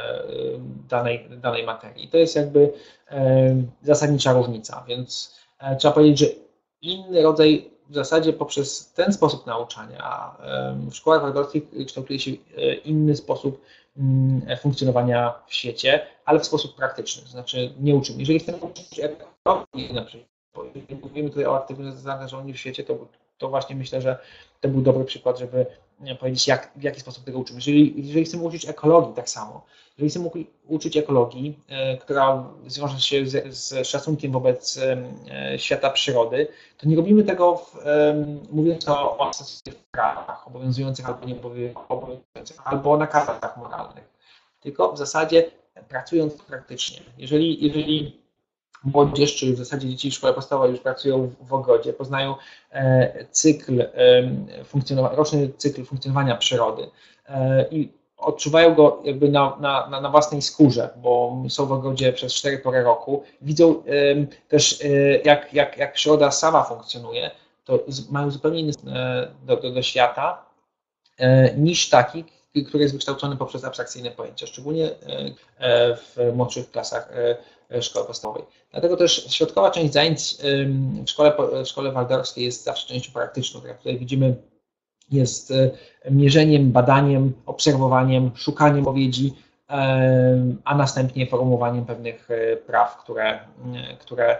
S2: danej, danej materii. I to jest jakby zasadnicza różnica, więc trzeba powiedzieć, że inny rodzaj, w zasadzie poprzez ten sposób nauczania w szkołach waldorskich kształtuje się inny sposób funkcjonowania w świecie, ale w sposób praktyczny, to znaczy nie uczymy. Jeżeli chcemy uczyć ekologii, na przykład, jeżeli mówimy tutaj o aktywnym zaangażowaniu w świecie, to, to właśnie myślę, że to był dobry przykład, żeby powiedzieć, jak, w jaki sposób tego uczymy. Jeżeli, jeżeli chcemy uczyć ekologii, tak samo. Jeżeli chcemy uczyć ekologii, e, która zwiąże się z, z szacunkiem wobec e, świata przyrody, to nie robimy tego w, e, mówiąc o, o prawach obowiązujących albo nieobowiązujących, albo o nakazach moralnych, tylko w zasadzie pracując praktycznie. Jeżeli, jeżeli młodzież, czy w zasadzie dzieci w szkole podstawowej już pracują w ogrodzie, poznają e, cykl, e, funkcjonowa- roczny cykl funkcjonowania przyrody e, i odczuwają go jakby na, na, na własnej skórze, bo są w ogrodzie przez cztery pory roku, widzą e, też e, jak, jak, jak przyroda sama funkcjonuje, to z, mają zupełnie inny e, do, do, do świata e, niż taki, który jest wykształcony poprzez abstrakcyjne pojęcia, szczególnie e, w młodszych klasach e, szkoły podstawowej. Dlatego też środkowa część zajęć w szkole, w szkole waldorskiej jest zawsze częścią praktyczną, tak jak tutaj widzimy, jest mierzeniem, badaniem, obserwowaniem, szukaniem odpowiedzi a następnie formułowaniem pewnych praw, które, które,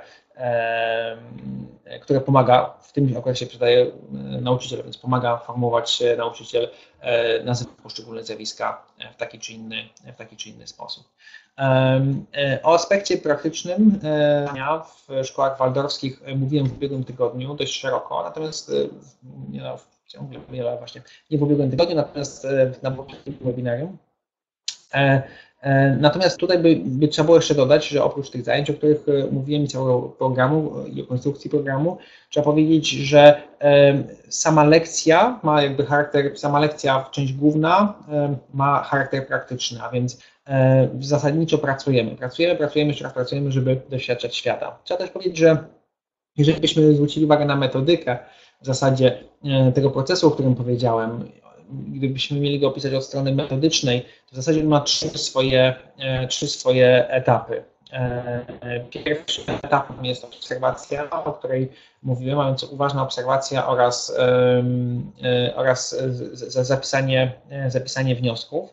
S2: które pomaga, w tym okresie przydaje nauczyciel, więc pomaga formułować nauczyciel, nazywać poszczególne zjawiska w taki czy inny, w taki czy inny sposób. O aspekcie praktycznym w szkołach waldorskich mówiłem w ubiegłym tygodniu dość szeroko, natomiast nie, ciągle wiele właśnie nie w ubiegłym tygodniu, natomiast na poprzednim webinarium. Natomiast tutaj by, by trzeba było jeszcze dodać, że oprócz tych zajęć, o których mówiłem, i całego programu i o konstrukcji programu, trzeba powiedzieć, że sama lekcja ma jakby charakter, sama lekcja, część główna ma charakter praktyczny, a więc zasadniczo pracujemy. Pracujemy, pracujemy, jeszcze raz pracujemy, żeby doświadczać świata. Trzeba też powiedzieć, że jeżeli byśmy zwrócili uwagę na metodykę w zasadzie tego procesu, o którym powiedziałem, gdybyśmy mieli go opisać od strony metodycznej, to w zasadzie ma trzy swoje, trzy swoje etapy. Pierwszym etapem jest obserwacja, o której mówiłem, a więc uważna obserwacja oraz, oraz zapisanie, zapisanie wniosków.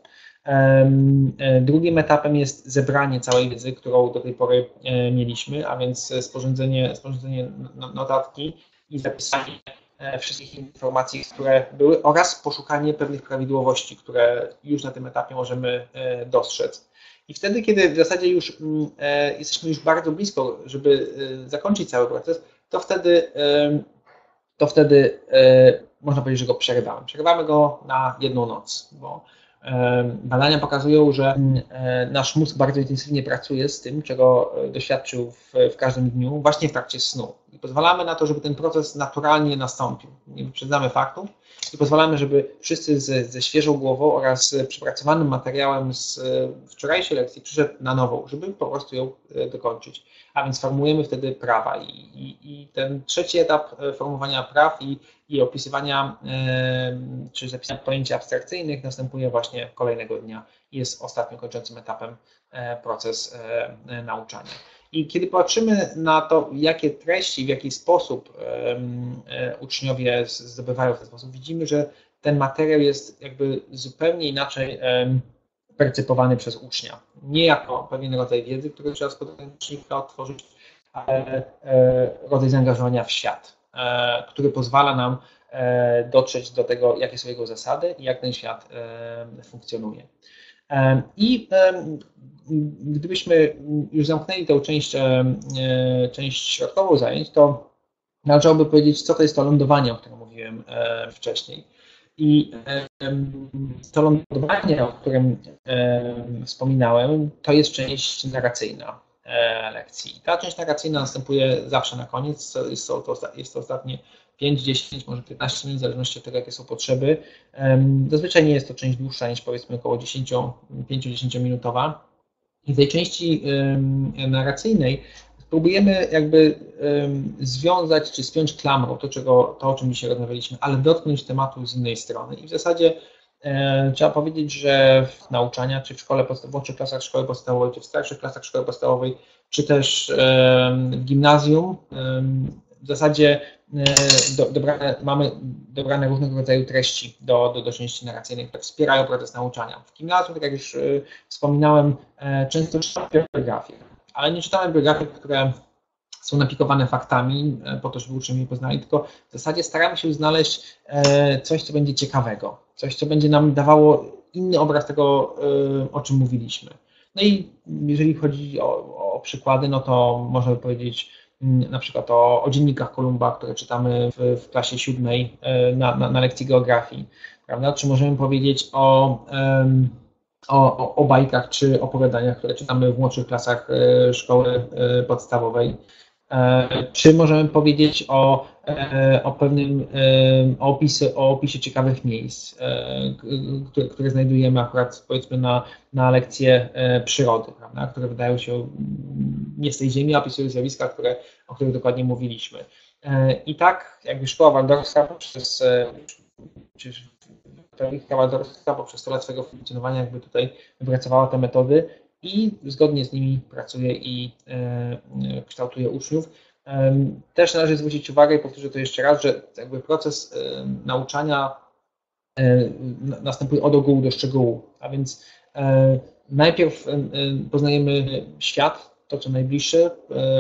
S2: Drugim etapem jest zebranie całej wiedzy, którą do tej pory mieliśmy, a więc sporządzenie, sporządzenie notatki i zapisanie wszystkich informacji, które były, oraz poszukanie pewnych prawidłowości, które już na tym etapie możemy dostrzec. I wtedy, kiedy w zasadzie już jesteśmy już bardzo blisko, żeby zakończyć cały proces, to wtedy, to wtedy można powiedzieć, że go przerywamy. Przerywamy go na jedną noc, bo badania pokazują, że nasz mózg bardzo intensywnie pracuje z tym, czego doświadczył w, w każdym dniu, właśnie w trakcie snu. I pozwalamy na to, żeby ten proces naturalnie nastąpił. Nie wyprzedzamy faktów i pozwalamy, żeby wszyscy z, ze świeżą głową oraz przepracowanym materiałem z wczorajszej lekcji przyszedł na nową, żeby po prostu ją dokończyć. A więc formujemy wtedy prawa. I, i, i ten trzeci etap formułowania praw i, i opisywania yy, czy zapisania pojęć abstrakcyjnych następuje właśnie kolejnego dnia i jest ostatnim kończącym etapem e, proces e, nauczania. I kiedy patrzymy na to, jakie treści, w jaki sposób e, uczniowie zdobywają w ten sposób, widzimy, że ten materiał jest jakby zupełnie inaczej e, percypowany przez ucznia. Nie jako pewien rodzaj wiedzy, który trzeba z podręcznika otworzyć, ale e, rodzaj zaangażowania w świat, e, który pozwala nam e, dotrzeć do tego, jakie są jego zasady i jak ten świat e, funkcjonuje. E, I e, gdybyśmy już zamknęli tę część, e, część środkową zajęć, to należałoby powiedzieć, co to jest to lądowanie, o którym mówiłem e, wcześniej. I to lądowanie, o którym wspominałem, to jest część narracyjna lekcji. Ta część narracyjna następuje zawsze na koniec. Jest to, jest to ostatnie pięć, dziesięć, może piętnaście minut, w zależności od tego, jakie są potrzeby. Zazwyczaj nie jest to część dłuższa niż powiedzmy około dziesięć do pięciudziesięciu minutowa. I w tej części narracyjnej próbujemy jakby um, związać czy spiąć klamrą to, czego, to, o czym dzisiaj rozmawialiśmy, ale dotknąć tematu z innej strony. I w zasadzie e, trzeba powiedzieć, że w nauczania, czy w szkole podstawowej, w młodszych klasach szkoły podstawowej, czy w starszych klasach szkoły podstawowej, czy też e, w gimnazjum, e, w zasadzie e, do, dobrane, mamy dobrane różnego rodzaju treści do, do, do części narracyjnej, które wspierają proces nauczania. W gimnazjum, tak jak już e, wspominałem, e, często czytamy biografię. Ale nie czytamy biografii, które są napikowane faktami, po to, żeby uczniowie je poznali, tylko w zasadzie staramy się znaleźć coś, co będzie ciekawego, coś, co będzie nam dawało inny obraz tego, o czym mówiliśmy. No i jeżeli chodzi o, o przykłady, no to można by powiedzieć na przykład o, o dziennikach Kolumba, które czytamy w, w klasie siódmej na, na, na lekcji geografii, prawda? Czy możemy powiedzieć o um, O, o, o bajkach czy opowiadaniach, które czytamy w młodszych klasach e, szkoły e, podstawowej. E, czy możemy powiedzieć o, e, o pewnym e, o, opisy, o opisie ciekawych miejsc, e, które, które znajdujemy akurat powiedzmy na, na lekcje e, przyrody, prawda, które wydają się nie z tej ziemi, a opisują zjawiska, które, o których dokładnie mówiliśmy. E, I tak jakby szkoła waldorska poprzez czy, Waldorska poprzez sto lat swojego funkcjonowania jakby tutaj wypracowała te metody i zgodnie z nimi pracuje i e, kształtuje uczniów. E, też należy zwrócić uwagę i powtórzę to jeszcze raz, że jakby proces e, nauczania e, następuje od ogółu do szczegółu, a więc e, najpierw poznajemy świat, to co najbliższe,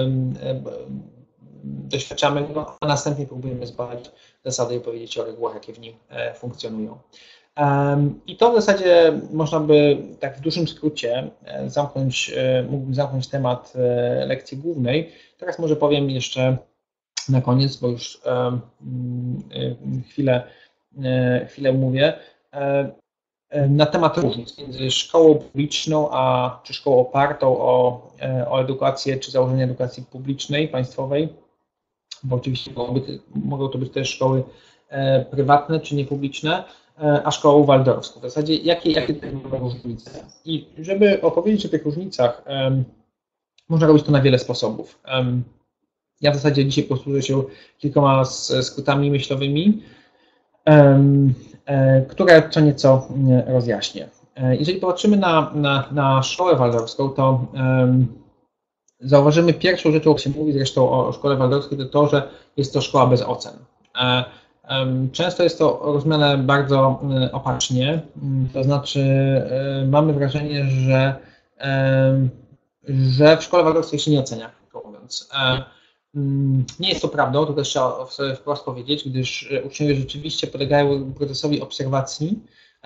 S2: doświadczamy go, a następnie próbujemy zbadać zasady i powiedzieć o regułach, jakie w nim funkcjonują. I to w zasadzie można by tak w dużym skrócie zamknąć, mógłbym zamknąć temat lekcji głównej. Teraz może powiem jeszcze na koniec, bo już chwilę, chwilę mówię, na temat różnic między szkołą publiczną a czy szkołą opartą o, o edukację, czy założenie edukacji publicznej, państwowej, bo oczywiście mogą, mogą to być też szkoły prywatne czy niepubliczne, a szkołą waldorfską. W zasadzie jakie, jakie to są różnice? I żeby opowiedzieć o tych różnicach, um, można robić to na wiele sposobów. Um, ja w zasadzie dzisiaj posłużę się kilkoma skrótami myślowymi, um, e, które co nieco rozjaśnię. E, jeżeli popatrzymy na, na, na szkołę waldorfską, to um, zauważymy pierwszą rzeczą, o się mówi zresztą o szkole waldorfskiej, to to, że jest to szkoła bez ocen. E, Często jest to rozumiane bardzo opacznie, to znaczy mamy wrażenie, że, że w szkole waldorfskiej się nie ocenia, krótko mówiąc. Nie jest to prawdą, to też trzeba sobie wprost powiedzieć, gdyż uczniowie rzeczywiście podlegają procesowi obserwacji,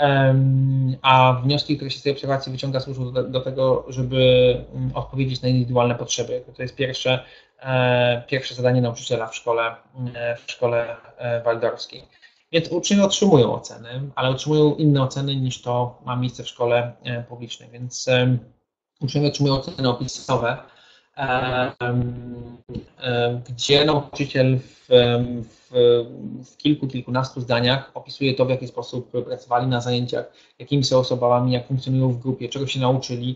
S2: a wnioski, które się z tej obserwacji wyciąga, służą do, do tego, żeby odpowiedzieć na indywidualne potrzeby. To jest pierwsze, pierwsze zadanie nauczyciela w szkole, w szkole waldorfskiej. Więc uczniowie otrzymują oceny, ale otrzymują inne oceny niż to ma miejsce w szkole publicznej. Więc uczniowie otrzymują oceny opisowe, gdzie nauczyciel w, w, w kilku, kilkunastu zdaniach opisuje to, w jaki sposób pracowali na zajęciach, jakimi są osobami, jak funkcjonują w grupie, czego się nauczyli,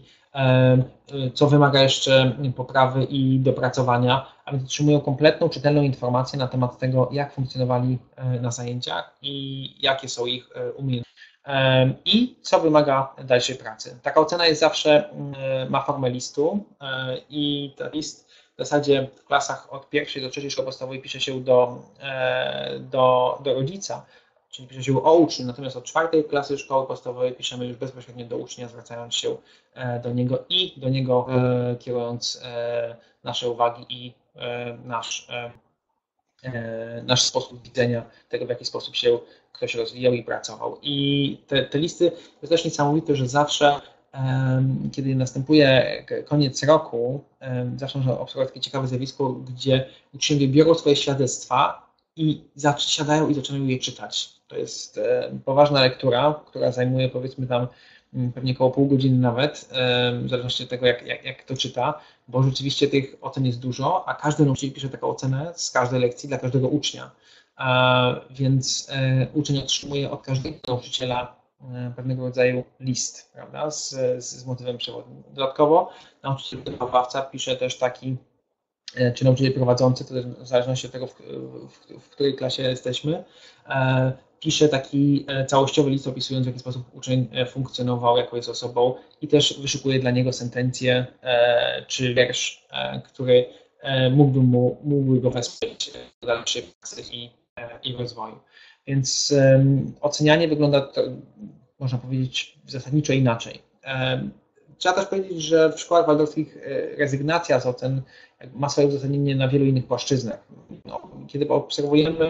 S2: co wymaga jeszcze poprawy i dopracowania, a więc otrzymują kompletną, czytelną informację na temat tego, jak funkcjonowali na zajęciach i jakie są ich umiejętności i co wymaga dalszej pracy. Taka ocena jest zawsze, ma formę listu i ten list w zasadzie w klasach od pierwszej do trzeciej szkoły podstawowej pisze się do, do, do rodzica, czyli pisze się o uczniu, natomiast od czwartej klasy szkoły podstawowej piszemy już bezpośrednio do ucznia, zwracając się do niego i do niego kierując nasze uwagi i nasz, nasz sposób widzenia tego, w jaki sposób się ktoś rozwijał i pracował. I te, te listy to jest też niesamowite, że zawsze, kiedy następuje koniec roku, zawsze można obserwować takie ciekawe zjawisko, gdzie uczniowie biorą swoje świadectwa i siadają i zaczynają je czytać. To jest poważna lektura, która zajmuje powiedzmy tam pewnie około pół godziny nawet, w zależności od tego, jak, jak, jak to czyta, bo rzeczywiście tych ocen jest dużo, a każdy nauczyciel pisze taką ocenę z każdej lekcji dla każdego ucznia. Więc uczeń otrzymuje od każdego nauczyciela pewnego rodzaju list, prawda, z, z motywem przewodnim. Dodatkowo nauczyciel wychowawca pisze też taki, czy nauczyciel prowadzący, to w zależności od tego, w, w, w której klasie jesteśmy, pisze taki całościowy list opisując, w jaki sposób uczeń funkcjonował, jaką jest osobą i też wyszukuje dla niego sentencję czy wiersz, który mógłby, mu, mógłby go wesprzeć do dalszej pracy i, i rozwoju. Więc ocenianie wygląda, to, można powiedzieć, zasadniczo inaczej. Trzeba też powiedzieć, że w szkołach waldorfskich rezygnacja z ocen ma swoje uzasadnienie na wielu innych płaszczyznach. No, kiedy obserwujemy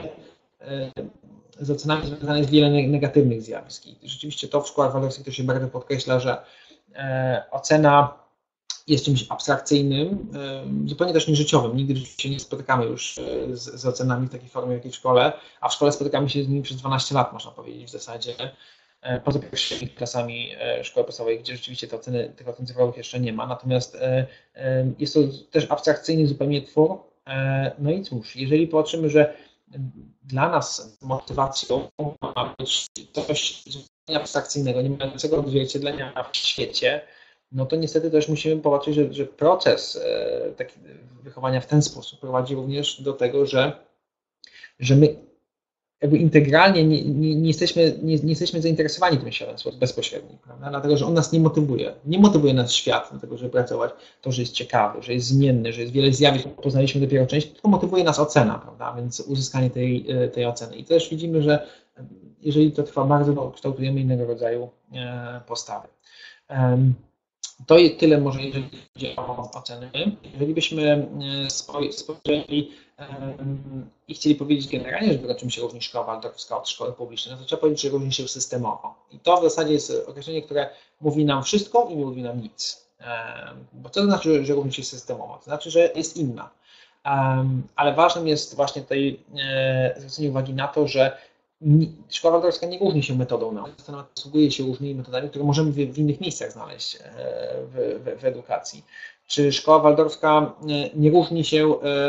S2: z ocenami związane jest wiele negatywnych zjawisk. I rzeczywiście to w szkołach waldorfskich to się bardzo podkreśla, że ocena jest czymś abstrakcyjnym, zupełnie też nieżyciowym. Nigdy się nie spotykamy już z, z ocenami w takiej formie, jak w szkole, a w szkole spotykamy się z nimi przez dwanaście lat, można powiedzieć w zasadzie, poza pierwszymi klasami szkoły podstawowej, gdzie rzeczywiście te oceny, tych ocen cyfrowych jeszcze nie ma. Natomiast jest to też abstrakcyjny zupełnie twór. No i cóż, jeżeli patrzymy, że dla nas motywacją ma być coś zupełnie abstrakcyjnego, nie mającego odzwierciedlenia w świecie, no to niestety też musimy popatrzeć, że, że proces e, taki wychowania w ten sposób prowadzi również do tego, że, że my jakby integralnie nie, nie, nie, jesteśmy, nie, nie jesteśmy zainteresowani tym światem w sposób bezpośredni, prawda? Dlatego, że on nas nie motywuje. Nie motywuje nas świat do tego, żeby pracować, to, że jest ciekawy, że jest zmienny, że jest wiele zjawisk, poznaliśmy dopiero część, tylko motywuje nas ocena, prawda? Więc uzyskanie tej, tej oceny. I też widzimy, że jeżeli to trwa bardzo długo, kształtujemy innego rodzaju postawy. To jest tyle może, jeżeli chodzi o oceny. Jeżeli byśmy spojrzeli i chcieli powiedzieć generalnie, że czym się różni szkoła waldorfska od szkoły publicznej, no to trzeba powiedzieć, że różni się systemowo. I to w zasadzie jest określenie, które mówi nam wszystko i nie mówi nam nic. Bo co to znaczy, że różni się systemowo? To znaczy, że jest inna. Ale ważnym jest właśnie tutaj zwrócenie uwagi na to, że szkoła waldorfska nie różni się metodą nauki, natomiast posługuje się różnymi metodami, które możemy w, w innych miejscach znaleźć w, w, w edukacji. Czy szkoła waldorfska nie różni się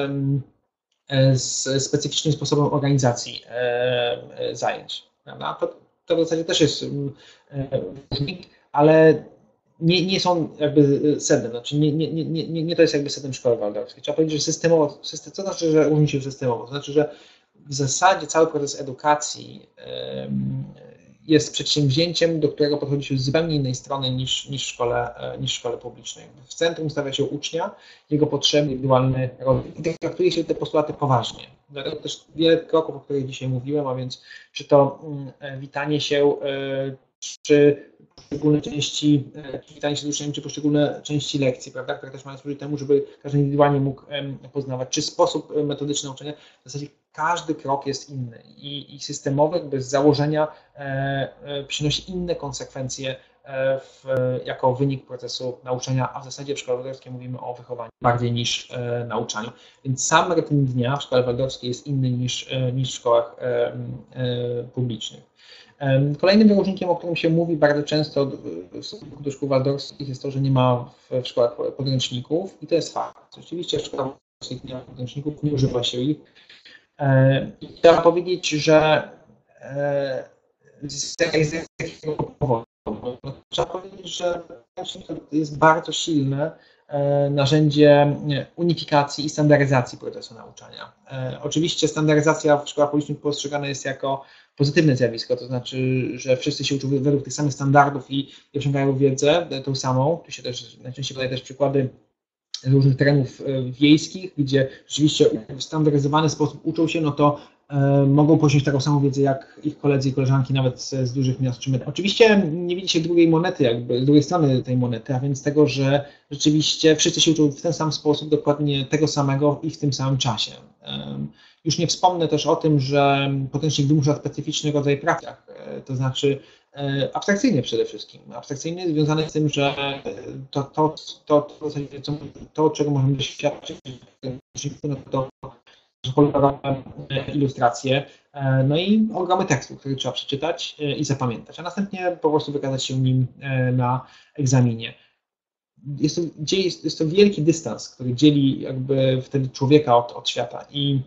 S2: z specyficznym sposobem organizacji zajęć, prawda? To, to w zasadzie też jest różnik, ale nie, nie są jakby sednem, znaczy nie, nie, nie, nie, nie to jest jakby sednem szkoły waldorfskiej. Trzeba powiedzieć, że systemowo, system, co znaczy, że różni się systemowo? To znaczy, że w zasadzie cały proces edukacji jest przedsięwzięciem, do którego podchodzi się z zupełnie innej strony niż, niż, w szkole, niż w szkole publicznej. W centrum stawia się ucznia, jego potrzeby, indywidualny rozwój i traktuje się te postulaty poważnie. Dlatego też wiele kroków, o których dzisiaj mówiłem, a więc czy to witanie się, czy poszczególne części, witanie się z uczniami, czy poszczególne części lekcji, prawda, które też mają służyć temu, żeby każdy indywidualnie mógł poznawać, czy sposób metodyczny nauczania, w zasadzie każdy krok jest inny i, i systemowy bez założenia e, e, przynosi inne konsekwencje e, w, jako wynik procesu nauczania, a w zasadzie w szkole waldorfskiej mówimy o wychowaniu bardziej niż e, nauczaniu. Więc sam rytm dnia w szkole waldorfskiej jest inny niż, e, niż w szkołach e, e, publicznych. Kolejnym wyróżnikiem, o którym się mówi bardzo często w stosunku do szkół waldorskich, jest to, że nie ma w szkołach podręczników i to jest fakt. Rzeczywiście w szkołach waldorskich nie ma podręczników, nie używa się ich. I trzeba powiedzieć, że z jakiego powodu? Trzeba powiedzieć, że podręcznik to jest bardzo silne narzędzie unifikacji i standaryzacji procesu nauczania. Oczywiście standaryzacja w szkołach publicznych postrzegana jest jako pozytywne zjawisko, to znaczy, że wszyscy się uczą według tych samych standardów i osiągają wiedzę tą samą. Tu się też najczęściej podaje też przykłady z różnych terenów wiejskich, gdzie rzeczywiście w standaryzowany sposób uczą się, no to e, mogą posiąść taką samą wiedzę jak ich koledzy i koleżanki nawet z, z dużych miast czy metr. Oczywiście nie widzi się drugiej monety, jakby z drugiej strony tej monety, a więc tego, że rzeczywiście wszyscy się uczą w ten sam sposób, dokładnie tego samego i w tym samym czasie. E, już nie wspomnę też o tym, że podręcznik wymusza specyficzny rodzaj praktyk, e, to znaczy abstrakcyjnie przede wszystkim. Abstrakcyjnie związane z tym, że to, to, to, to, to, to czego możemy doświadczyć, to kolorowe ilustracje, no i ogromny tekstu, który trzeba przeczytać i zapamiętać, a następnie po prostu wykazać się nim na egzaminie. Jest to, jest, jest to wielki dystans, który dzieli jakby wtedy człowieka od, od świata i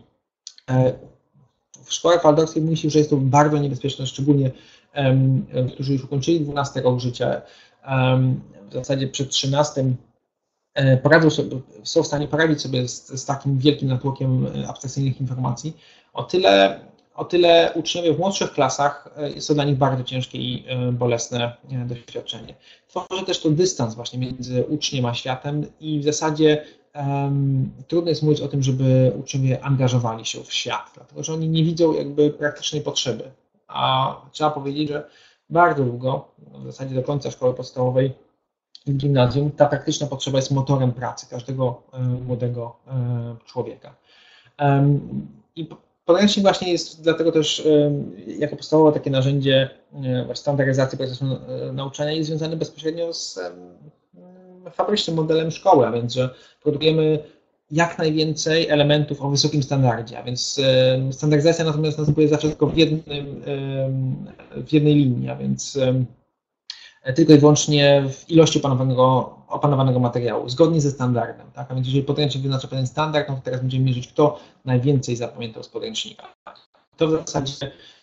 S2: w szkołach waldorfskiej mówi się, że jest to bardzo niebezpieczne, szczególnie um, którzy już ukończyli dwunasty rok życia, um, w zasadzie przed trzynastym poradzą sobie, są w stanie poradzić sobie z, z takim wielkim natłokiem abstrakcyjnych informacji. O tyle, o tyle uczniowie w młodszych klasach jest to dla nich bardzo ciężkie i bolesne doświadczenie. Tworzy też to dystans właśnie między uczniem a światem i w zasadzie Um, trudno jest mówić o tym, żeby uczniowie angażowali się w świat, dlatego że oni nie widzą jakby praktycznej potrzeby. A trzeba powiedzieć, że bardzo długo, w zasadzie do końca szkoły podstawowej i gimnazjum, ta praktyczna potrzeba jest motorem pracy każdego um, młodego um, człowieka. Um, I podręcznik właśnie jest dlatego też um, jako podstawowe takie narzędzie um, standaryzacji procesu nauczania jest związane bezpośrednio z um, fabrycznym modelem szkoły, a więc, że produkujemy jak najwięcej elementów o wysokim standardzie, a więc standaryzacja natomiast następuje zawsze tylko w, jednym, w jednej linii, a więc tylko i wyłącznie w ilości opanowanego, opanowanego materiału, zgodnie ze standardem. Tak? A więc jeżeli podręcznik wyznacza pewien standard, no to teraz będziemy mierzyć, kto najwięcej zapamiętał z podręcznika. To w zasadzie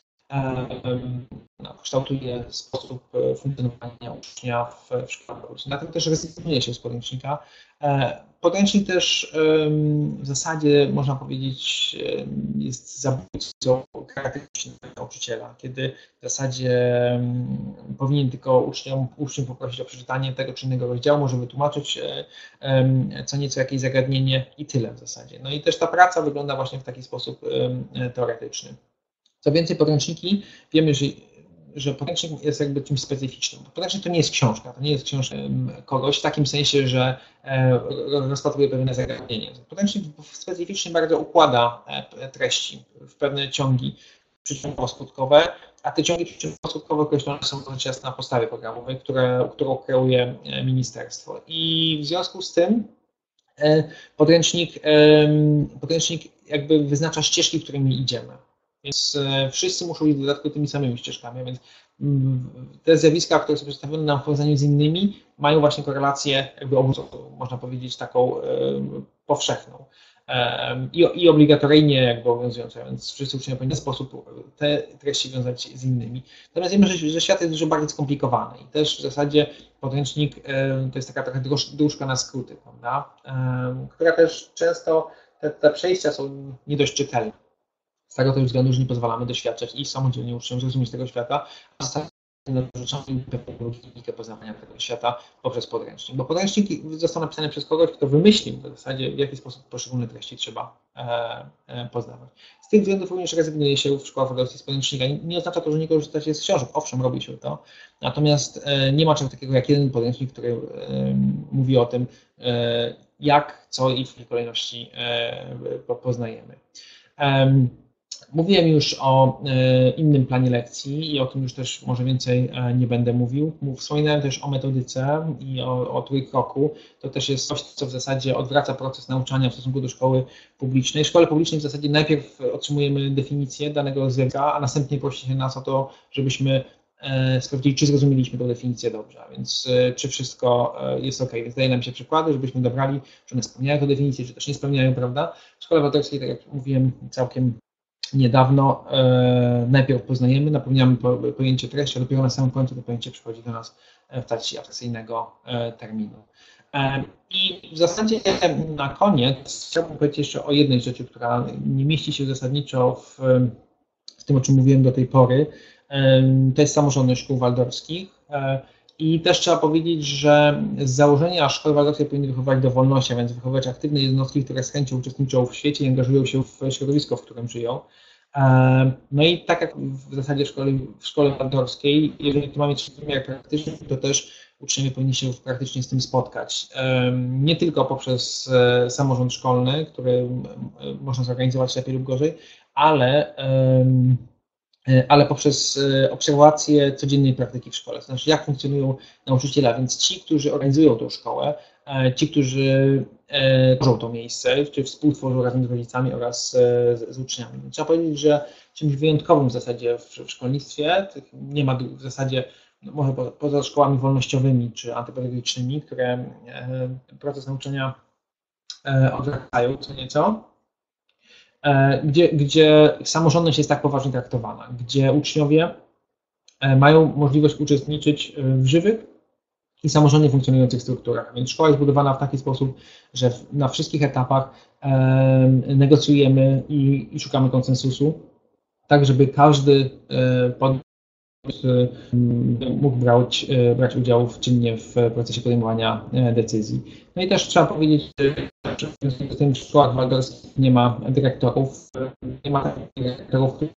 S2: no, kształtuje sposób funkcjonowania ucznia w, w szkole. Dlatego też rezygnuje się z podręcznika. Podręcznik też w zasadzie, można powiedzieć, jest zabójcą kreatywności nauczyciela, kiedy w zasadzie powinien tylko uczniom, uczniom poprosić o przeczytanie tego czy innego rozdziału, może wytłumaczyć co nieco jakieś zagadnienie i tyle w zasadzie. No i też ta praca wygląda właśnie w taki sposób teoretyczny. Co więcej, podręczniki, wiemy, że że podręcznik jest jakby czymś specyficznym. Podręcznik to nie jest książka, to nie jest książka kogoś w takim sensie, że rozpatruje pewne zagadnienie. Podręcznik specyficznie bardzo układa treści w pewne ciągi przyczynowo-skutkowe, a te ciągi przyczynowo-skutkowe określone są dość jasno na podstawie programowej, które, którą kreuje ministerstwo. I w związku z tym podręcznik, podręcznik jakby wyznacza ścieżki, którymi idziemy. Więc wszyscy muszą iść w dodatku tymi samymi ścieżkami, więc te zjawiska, które są przedstawione nam w porównaniu z innymi, mają właśnie korelację, jakby można powiedzieć, taką powszechną i, i obligatoryjnie jakby obowiązującą, więc wszyscy uczniowie powinni w ten sposób te treści wiązać z innymi. Natomiast wiemy, że, że świat jest dużo bardziej skomplikowany i też w zasadzie podręcznik to jest taka trochę dróżka na skróty, prawda? Która też często, te, te przejścia są nie dość czytelne. Z tego też względu, że nie pozwalamy doświadczać i samodzielnie uczniom zrozumieć tego świata, a narzucamy im pewną logikę poznawania tego świata poprzez podręcznik. Bo podręcznik został napisany przez kogoś, kto wymyślił w zasadzie, w jaki sposób poszczególne treści trzeba e, e, poznawać. Z tych względów również rezygnuje się w szkołach wodorskich z podręcznika. Nie, nie oznacza to, że nie korzysta się z książek. Owszem, robi się to. Natomiast e, nie ma czegoś takiego jak jeden podręcznik, który e, mówi o tym, e, jak, co i w jakiej kolejności e, poznajemy. E, Mówiłem już o e, innym planie lekcji i o tym już też może więcej e, nie będę mówił. Wspominałem też o metodyce i o, o trójkroku. To też jest coś, co w zasadzie odwraca proces nauczania w stosunku do szkoły publicznej. W szkole publicznej w zasadzie najpierw otrzymujemy definicję danego zjawiska, a następnie prosi się nas o to, żebyśmy e, sprawdzili, czy zrozumieliśmy tę definicję dobrze, a więc e, czy wszystko e, jest ok. Więc daje nam się przykłady, żebyśmy dobrali, czy one spełniają tę definicję, czy też nie spełniają, prawda? W szkole waldorskiej, tak jak mówiłem, całkiem niedawno e, najpierw poznajemy, napełniamy po, pojęcie treści, a dopiero na samym końcu to pojęcie przychodzi do nas w trakcie abstrakcyjnego e, terminu. E, I w zasadzie na koniec chciałbym powiedzieć jeszcze o jednej rzeczy, która nie mieści się zasadniczo w, w tym, o czym mówiłem do tej pory. E, to jest samorządność szkół waldorskich. E, I też trzeba powiedzieć, że z założenia szkoły waldorfskie powinny wychowywać do wolności, a więc wychowywać aktywne jednostki, które z chęcią uczestniczą w świecie i angażują się w środowisko, w którym żyją. No i tak jak w zasadzie w szkole, w szkole waldorskiej, jeżeli tu mamy wymiar praktyczny, to też uczniowie powinni się praktycznie z tym spotkać. Nie tylko poprzez samorząd szkolny, który można zorganizować lepiej lub gorzej, ale ale poprzez obserwację codziennej praktyki w szkole, to znaczy jak funkcjonują nauczyciele, więc ci, którzy organizują tą szkołę, ci, którzy tworzą to miejsce, czy współtworzą razem z rodzicami oraz z, z uczniami. Trzeba powiedzieć, że czymś wyjątkowym w zasadzie w, w szkolnictwie, nie ma w zasadzie, no może po, poza szkołami wolnościowymi czy antypedagogicznymi, które proces nauczania odwracają co nieco, Gdzie, gdzie samorządność jest tak poważnie traktowana, gdzie uczniowie mają możliwość uczestniczyć w żywych i samorządnie funkcjonujących strukturach. Więc szkoła jest budowana w taki sposób, że na wszystkich etapach negocjujemy i, i szukamy konsensusu, tak żeby każdy podmiot mógł brać, brać udział czynnie w procesie podejmowania decyzji. No i też trzeba powiedzieć, że w tych szkołach waldorskich nie ma dyrektorów, nie ma dyrektorów, którzy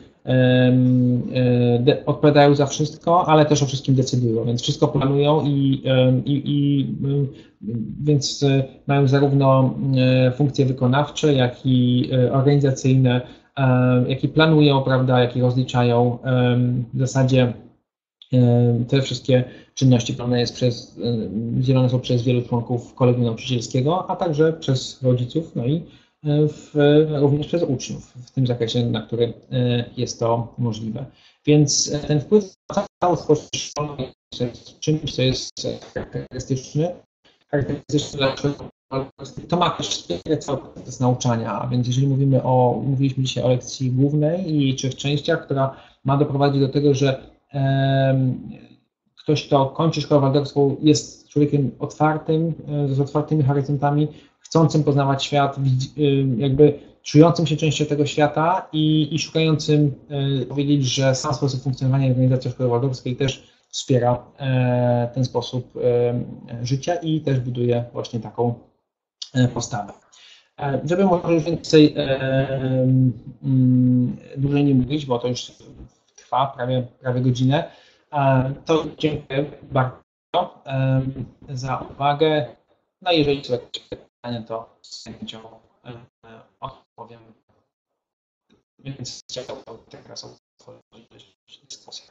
S2: odpowiadają za wszystko, ale też o wszystkim decydują, więc wszystko planują i, i, i więc mają zarówno funkcje wykonawcze, jak i organizacyjne, jak i planują, prawda, jak i rozliczają. W zasadzie te wszystkie czynności planowane jest przez, dzielone są przez wielu członków kolegium nauczycielskiego, a także przez rodziców, no i w, również przez uczniów w tym zakresie, na który jest to możliwe. Więc ten wpływ na całą społeczność szkolną jest czymś, co jest charakterystyczny, charakterystyczny dla to ma też cały proces nauczania, a więc jeżeli mówimy o, mówiliśmy dzisiaj o lekcji głównej i jej trzech częściach, która ma doprowadzić do tego, że um, ktoś, kto kończy szkołę waldorską, jest człowiekiem otwartym, z otwartymi horyzontami, chcącym poznawać świat, jakby czującym się częścią tego świata i, i szukającym e, powiedzieć, że sam sposób funkcjonowania i organizacja szkoły waldorskiej też wspiera e, ten sposób e, życia i też buduje właśnie taką e, postawę. E, żeby może już więcej e, mm, dłużej nie mówić, bo to już trwa prawie, prawie godzinę. To dziękuję bardzo za uwagę. No jeżeli są jakieś pytania, to z chęcią odpowiem. Więc chciałbym teraz otworzyć dyskusję.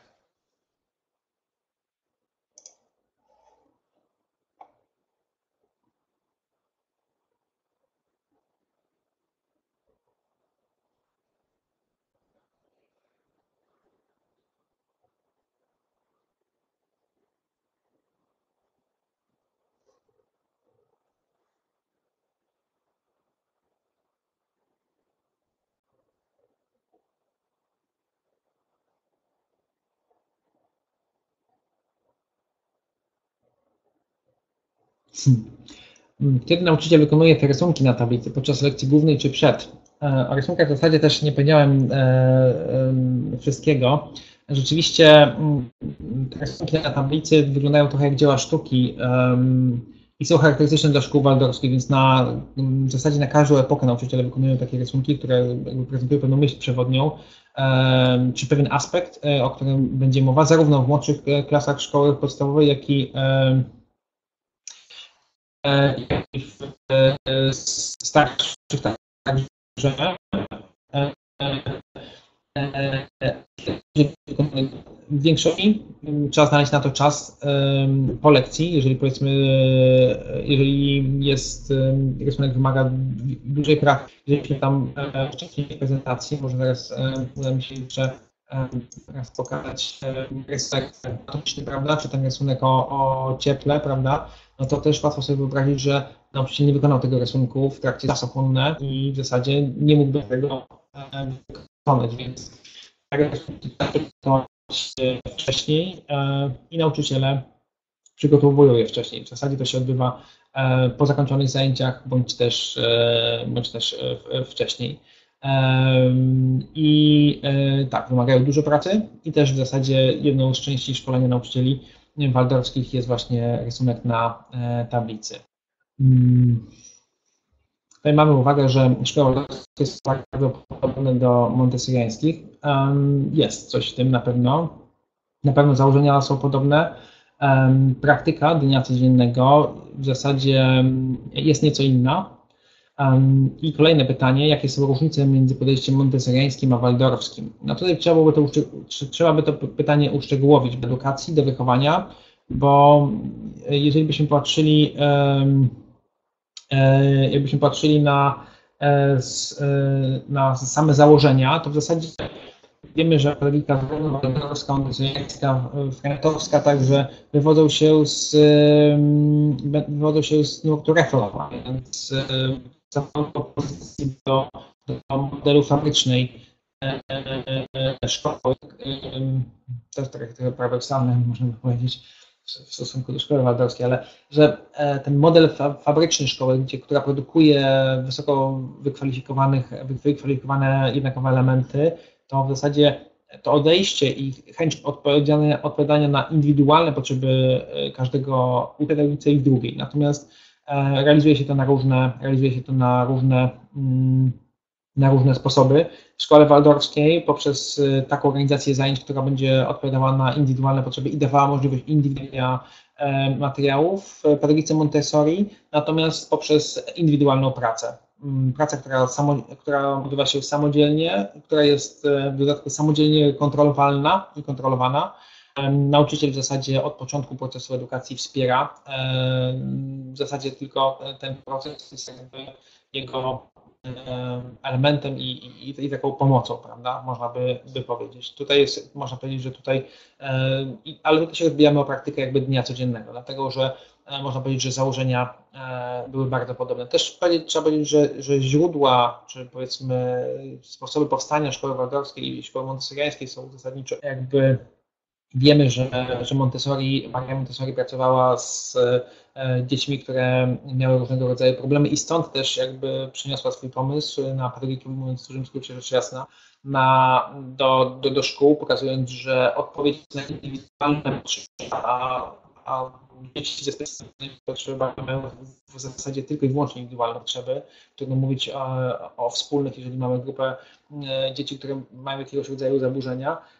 S2: Kiedy nauczyciel wykonuje te rysunki na tablicy, podczas lekcji głównej czy przed? O rysunkach w zasadzie też nie powiedziałem wszystkiego. Rzeczywiście te rysunki na tablicy wyglądają trochę jak dzieła sztuki i są charakterystyczne dla szkół waldorskich, więc na, w zasadzie na każdą epokę nauczyciele wykonują takie rysunki, które prezentują pewną myśl przewodnią, czy pewien aspekt, o którym będzie mowa, zarówno w młodszych klasach szkoły podstawowej, jak i w starszych także. W większości trzeba znaleźć na to czas po lekcji, jeżeli powiedzmy, jeżeli jest rysunek wymaga dużej pracy, jeżeli się tam wcześniej w prezentacji, może zaraz uda mi się jeszcze raz pokazać rysunek atomiczny, prawda, czy ten rysunek o, o cieple, prawda, no to też łatwo sobie wyobrazić, że nauczyciel nie wykonał tego rysunku w trakcie czasochłonne i w zasadzie nie mógłby tego wykonać, więc tak wykonać wcześniej i nauczyciele przygotowują je wcześniej. W zasadzie to się odbywa po zakończonych zajęciach bądź też, bądź też wcześniej. I tak, wymagają dużo pracy i też w zasadzie jedną z części szkolenia nauczycieli waldorskich jest właśnie rysunek na tablicy. Tutaj mamy uwagę, że szkoły waldorfskie są bardzo podobne do montessoriańskich. Jest coś w tym na pewno. Na pewno założenia są podobne. Praktyka dnia codziennego w zasadzie jest nieco inna. I kolejne pytanie, jakie są różnice między podejściem montessoriańskim a waldorfskim? No tutaj trzeba by to, trzeba by to pytanie uszczegółowić do edukacji, do wychowania, bo jeżeli byśmy patrzyli, jakbyśmy patrzyli na, na same założenia, to w zasadzie wiemy, że pedagogika waldorfska, montessoriańska, frentowska także wywodzą się z, wywodzą się z nurtu reform, więc w opozycji do, do modelu fabrycznej szkoły, to jest trochę paradoksalne, można by powiedzieć, w stosunku do szkoły waldorskiej, ale że ten model fabryczny szkoły, gdzie, która produkuje wysoko wykwalifikowanych, wykwalifikowane jednakowe elementy, to w zasadzie to odejście i chęć odpowiadania, odpowiadania na indywidualne potrzeby każdego u pedagogice i w drugiej. Natomiast realizuje się to na różne, realizuje się to na różne, na różne sposoby. W szkole waldorskiej poprzez taką organizację zajęć, która będzie odpowiadała na indywidualne potrzeby i dawała możliwość indywidualnego materiałów w pedagogice Montessori, natomiast poprzez indywidualną pracę. Praca, która, samo, która odbywa się samodzielnie, która jest w dodatku samodzielnie kontrolowalna i kontrolowana. Nauczyciel w zasadzie od początku procesu edukacji wspiera. W zasadzie tylko ten proces jest jakby jego elementem i, i, i taką pomocą, prawda? Można by, by powiedzieć. Tutaj jest, można powiedzieć, że tutaj, ale tutaj się rozbijamy o praktykę jakby dnia codziennego, dlatego że można powiedzieć, że założenia były bardzo podobne. Też powiedzieć, trzeba powiedzieć, że, że źródła, czy powiedzmy sposoby powstania szkoły waldorskiej i szkoły montessoriańskiej są zasadniczo jakby wiemy, że, że Montessori, Maria Montessori pracowała z e, dziećmi, które miały różnego rodzaju problemy i stąd też jakby przyniosła swój pomysł na pedagogikę, mówiąc w dużym skrócie rzecz jasna, na, do, do, do szkół, pokazując, że odpowiedź na indywidualne potrzeby, a, a dzieci ze specjalnymi potrzebami mają w zasadzie tylko i wyłącznie indywidualne potrzeby. Trudno mówić o, o wspólnych, jeżeli mamy grupę dzieci, które mają jakiegoś rodzaju zaburzenia.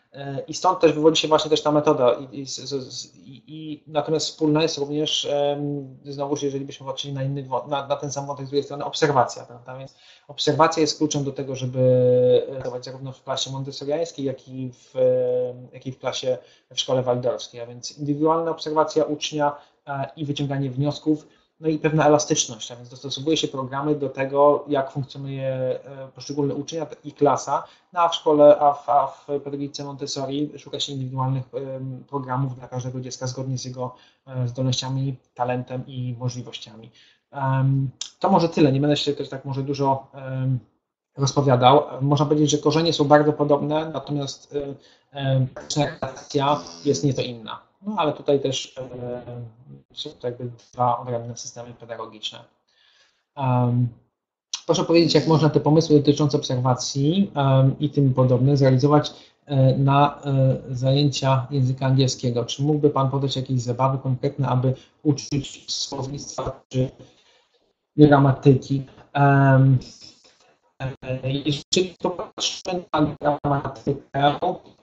S2: I stąd też wywodzi się właśnie też ta metoda. I, i, i, i natomiast wspólna jest również, znowuż jeżeli byśmy patrzyli na, inny, na, na ten sam wątek z drugiej strony, obserwacja. Prawda? Więc obserwacja jest kluczem do tego, żeby pracować zarówno w klasie montessoriańskiej, jak i w, jak i w klasie w szkole waldorskiej. A więc indywidualna obserwacja ucznia i wyciąganie wniosków, no i pewna elastyczność, a więc dostosowuje się programy do tego, jak funkcjonuje poszczególny uczeń i klasa, no a w szkole, a w, a w pedagogice Montessori szuka się indywidualnych programów dla każdego dziecka zgodnie z jego zdolnościami, talentem i możliwościami. To może tyle, nie będę się też tak może dużo rozpowiadał. Można powiedzieć, że korzenie są bardzo podobne, natomiast reakcja jest nieco inna. No ale tutaj też e, są to jakby dwa odrębne systemy pedagogiczne. Um, proszę powiedzieć, jak można te pomysły dotyczące obserwacji um, i tym podobne zrealizować e, na e, zajęcia języka angielskiego. Czy mógłby Pan podać jakieś zabawy konkretne, aby uczyć słownictwa czy gramatyki? Um, e, jeżeli popatrzymy na gramatykę,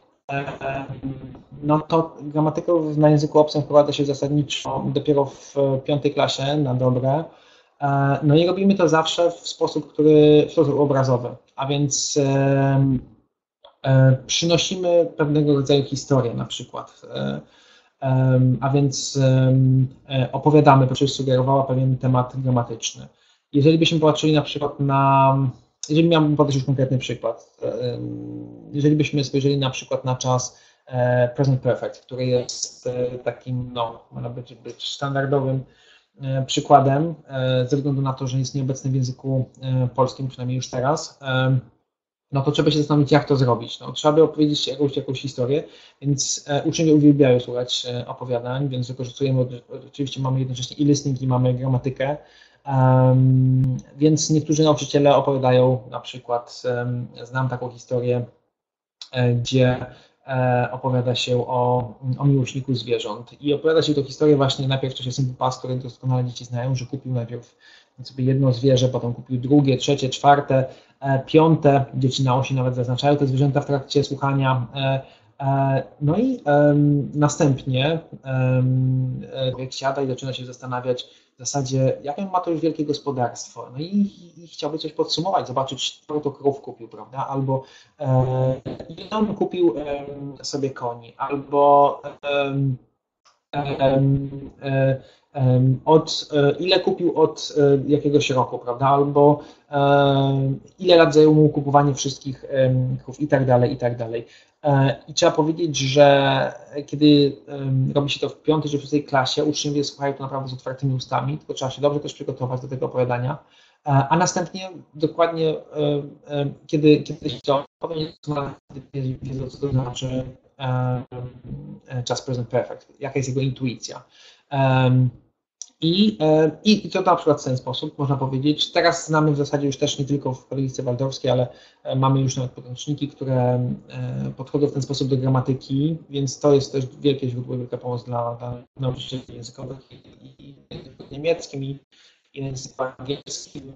S2: no to gramatykę na języku obcym wprowadza się zasadniczo dopiero w piątej klasie na dobre. No i robimy to zawsze w sposób, który, w sposób obrazowy, a więc e, e, przynosimy pewnego rodzaju historię na przykład, e, e, a więc e, opowiadamy, proszę sugerowała pewien temat gramatyczny. Jeżeli byśmy patrzyli na przykład na Jeżeli miałbym podać już konkretny przykład, jeżeli byśmy spojrzeli na przykład na czas present perfect, który jest takim, no, można być, być standardowym przykładem, ze względu na to, że jest nieobecny w języku polskim, przynajmniej już teraz, no to trzeba się zastanowić, jak to zrobić. No, trzeba by opowiedzieć jakąś, jakąś historię, więc uczniowie uwielbiają słuchać opowiadań, więc wykorzystujemy, oczywiście mamy jednocześnie i listening, i mamy gramatykę. Um, więc niektórzy nauczyciele opowiadają, na przykład um, znam taką historię, e, gdzie e, opowiada się o, o miłośniku zwierząt i opowiada się tę historię właśnie najpierw w czasie Simple Past, który doskonale dzieci znają, że kupił najpierw sobie jedno zwierzę, potem kupił drugie, trzecie, czwarte, e, piąte, dzieci na osi nawet zaznaczają te zwierzęta w trakcie słuchania. E, e, no i e, następnie człowiek siada i zaczyna się zastanawiać, w zasadzie, jakie ma to już wielkie gospodarstwo, no i, i, i chciałby coś podsumować, zobaczyć, kto to krów kupił, prawda, albo e, ile on kupił e, sobie koni, albo e, e, e, e, od, e, ile kupił od e, jakiegoś roku, prawda, albo e, ile lat zajęło mu kupowanie wszystkich e, krów i tak dalej, i tak dalej. I trzeba powiedzieć, że kiedy robi się to w piątej czy szóstej klasie, uczniowie słuchają to naprawdę z otwartymi ustami, tylko trzeba się dobrze też przygotować do tego opowiadania, a następnie dokładnie kiedy, kiedy się to powiem, wiedzą, co to znaczy czas present perfect, jaka jest jego intuicja. I, i, I to na przykład w ten sposób można powiedzieć. Teraz znamy w zasadzie już też nie tylko w pedagogice waldorskiej, ale mamy już nawet podręczniki, które podchodzą w ten sposób do gramatyki, więc to jest też wielkie źródło, wielka pomoc dla, dla nauczycieli językowych i, i, i niemieckim, i, i języku angielskim.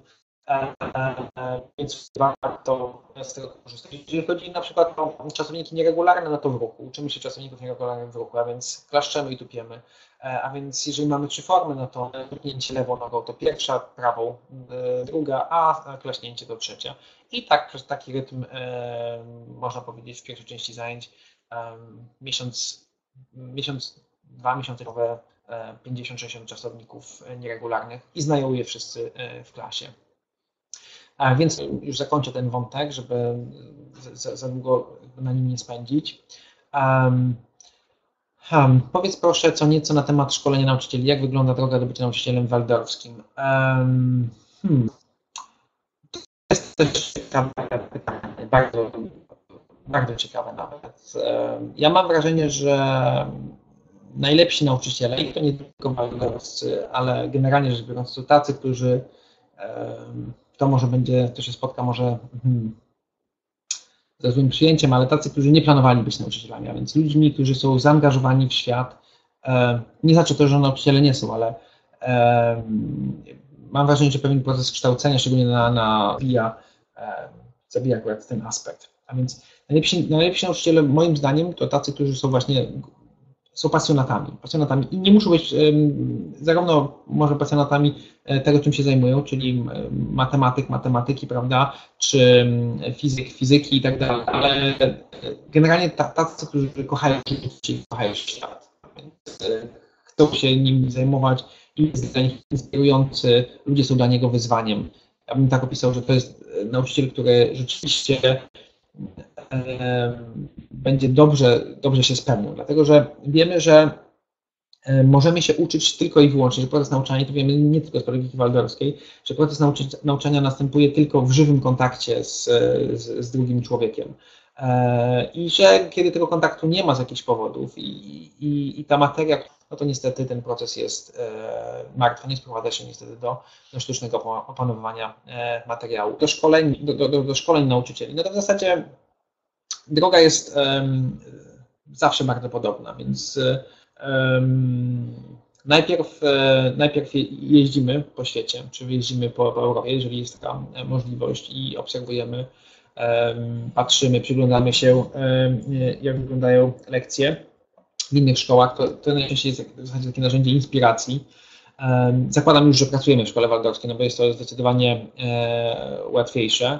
S2: Więc warto z tego korzystać. Jeżeli chodzi na przykład o czasowniki nieregularne, no to w ruchu. Uczymy się czasowników nieregularnych w ruchu, a więc klaszczemy i tupiemy. A więc jeżeli mamy trzy formy, no to tupnięcie lewą nogą to pierwsza, prawą druga, a klaśnięcie to trzecia. I tak przez taki rytm e, można powiedzieć w pierwszej części zajęć e, miesiąc, miesiąc, dwa miesiące, e, pięćdziesiąt sześćdziesiąt czasowników nieregularnych i znają je wszyscy w klasie. A więc już zakończę ten wątek, żeby za, za długo na nim nie spędzić. Um, um, powiedz proszę co nieco na temat szkolenia nauczycieli. Jak wygląda droga do bycia nauczycielem waldorfskim? Um, hmm. To jest też ciekawe pytanie, bardzo, bardzo ciekawe nawet. Um, ja mam wrażenie, że najlepsi nauczyciele, i to nie tylko waldorfscy, ale generalnie rzecz biorąc, są tacy, którzy um, to może będzie, to się spotka może hmm, ze złym przyjęciem, ale tacy, którzy nie planowali być nauczycielami, a więc ludźmi, którzy są zaangażowani w świat. E, nie znaczy to, że nauczyciele nie są, ale e, mam wrażenie, że pewien proces kształcenia, szczególnie na, na zabija, e, zabija akurat ten aspekt. A więc Najlepsi, najlepsi nauczyciele moim zdaniem to tacy, którzy są właśnie są pasjonatami, pasjonatami i nie muszą być zarówno może pasjonatami tego, czym się zajmują, czyli matematyk, matematyki, prawda, czy fizyk, fizyki i tak dalej, ale generalnie tacy, którzy kochają życie, kochają świat, więc chcą się nim zajmować i jest dla nich inspirujący, ludzie są dla niego wyzwaniem. Ja bym tak opisał, że to jest nauczyciel, który rzeczywiście będzie dobrze, dobrze się spełnił, dlatego że wiemy, że możemy się uczyć tylko i wyłącznie, że proces nauczania, to wiemy nie tylko z pedagogiki waldorskiej, że proces nauczy, nauczania następuje tylko w żywym kontakcie z, z, z drugim człowiekiem. I że kiedy tego kontaktu nie ma z jakichś powodów i, i, i ta materia, no to niestety ten proces jest e, martwy, nie sprowadza się niestety do, do sztucznego opanowywania e, materiału. Do szkoleń, do, do, do szkoleń nauczycieli, no to w zasadzie droga jest um, zawsze bardzo podobna, więc um, najpierw, e, najpierw jeździmy po świecie, czy jeździmy po, po Europie, jeżeli jest taka możliwość i obserwujemy, um, patrzymy, przyglądamy się, um, jak wyglądają lekcje w innych szkołach, to, to najczęściej jest w zasadzie takie narzędzie inspiracji. Um, zakładam już, że pracujemy w szkole waldorskiej, no bo jest to zdecydowanie e, łatwiejsze.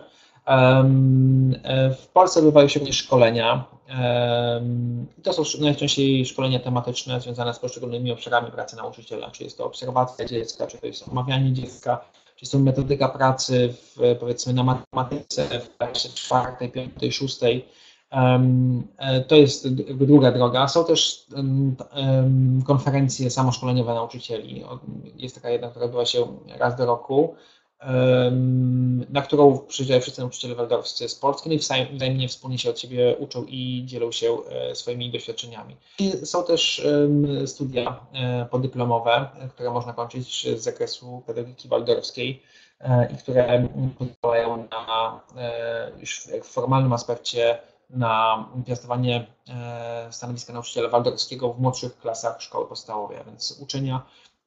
S2: W Polsce odbywają się również szkolenia i to są najczęściej szkolenia tematyczne związane z poszczególnymi obszarami pracy nauczyciela, czy jest to obserwacja dziecka, czy to jest omawianie dziecka, czy jest to metodyka pracy w, powiedzmy na matematyce w klasie czwartej, piątej, szóstej. To jest druga droga. Są też konferencje samoszkoleniowe nauczycieli. Jest taka jedna, która odbywa się raz do roku, na którą przyjeżdżają wszyscy nauczyciele waldorfscy z Polski, no i wzajemnie wspólnie się od siebie uczą i dzielą się swoimi doświadczeniami. I są też studia podyplomowe, które można kończyć z zakresu pedagogiki waldorfskiej i które pozwalają na już w formalnym aspekcie na piastowanie stanowiska nauczyciela waldorfskiego w młodszych klasach szkoły podstawowej, a więc uczenia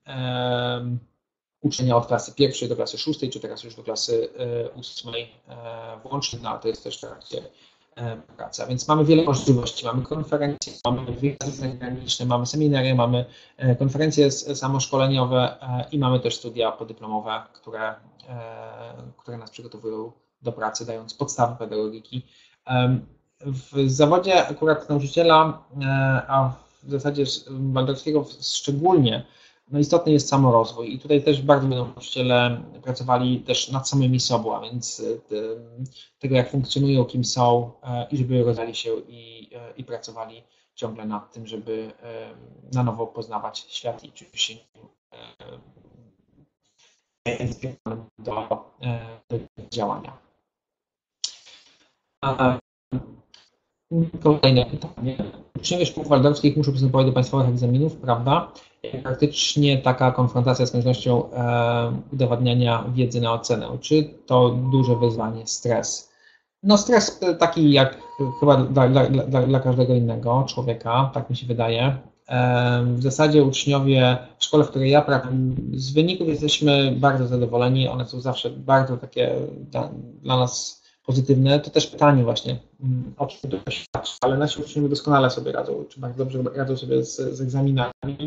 S2: uczenia od klasy pierwszej do klasy szóstej, czy teraz już do klasy ósmej włącznie, no ale to jest też w trakcie pracy. A więc mamy wiele możliwości, mamy konferencje, mamy wyjazdy zagraniczne, mamy seminaria, mamy konferencje samoszkoleniowe i mamy też studia podyplomowe, które, które nas przygotowują do pracy, dając podstawy pedagogiki. W zawodzie akurat nauczyciela, a w zasadzie waldorfskiego szczególnie, no istotny jest samorozwój i tutaj też bardzo wielu nauczyciele pracowali też nad samymi sobą, a więc tego, jak funkcjonują, kim są i żeby rozwijali się i, i pracowali ciągle nad tym, żeby na nowo poznawać świat i czuć się do, do działania. Kolejne pytanie. Uczniowie szkół waldorskich muszą przystępować do państwowych egzaminów, prawda? Praktycznie taka konfrontacja z koniecznością e, udowadniania wiedzy na ocenę. Czy to duże wyzwanie, stres? No stres taki jak chyba dla, dla, dla, dla każdego innego człowieka, tak mi się wydaje. E, w zasadzie uczniowie w szkole, w której ja pracuję, z wyników jesteśmy bardzo zadowoleni. One są zawsze bardzo takie dla, dla nas pozytywne. To też pytanie właśnie, o czym to świadczy, ale nasi uczniowie doskonale sobie radzą, czy bardzo dobrze radzą sobie z, z egzaminami.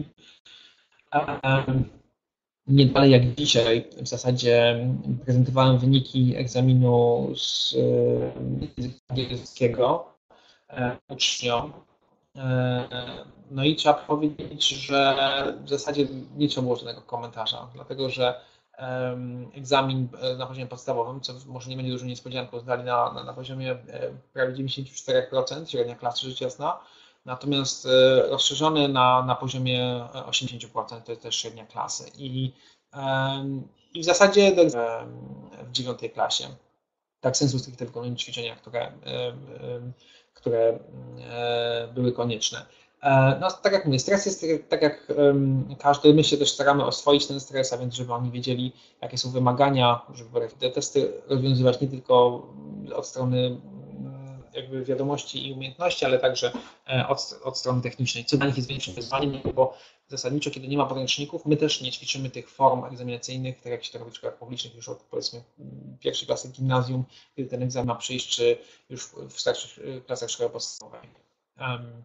S2: Nie dalej jak dzisiaj, w zasadzie prezentowałem wyniki egzaminu z języka angielskiego uczniom. No i trzeba powiedzieć, że w zasadzie nie trzeba było żadnego komentarza, dlatego że egzamin na poziomie podstawowym, co może nie będzie dużą niespodzianką, zdali na, na, na poziomie prawie dziewięćdziesiąt cztery procent, średnia klasy rzecz jasna, natomiast rozszerzony na, na poziomie osiemdziesiąt procent to jest też średnia klasy i, i w zasadzie w dziewiątej klasie, tak sensu stricte wykonując ćwiczenia, które, które były konieczne. No tak jak mówię, stres jest tak jak każdy, my się też staramy oswoić ten stres, a więc żeby oni wiedzieli, jakie są wymagania, żeby te testy rozwiązywać nie tylko od strony jakby wiadomości i umiejętności, ale także od, od strony technicznej, co dla nich jest większym wyzwaniem, bo zasadniczo, kiedy nie ma podręczników, my też nie ćwiczymy tych form egzaminacyjnych, tak jak się to robi w szkołach publicznych już od powiedzmy pierwszej klasy gimnazjum, kiedy ten egzamin ma przyjść, czy już w starszych klasach szkoły podstawowej. Um,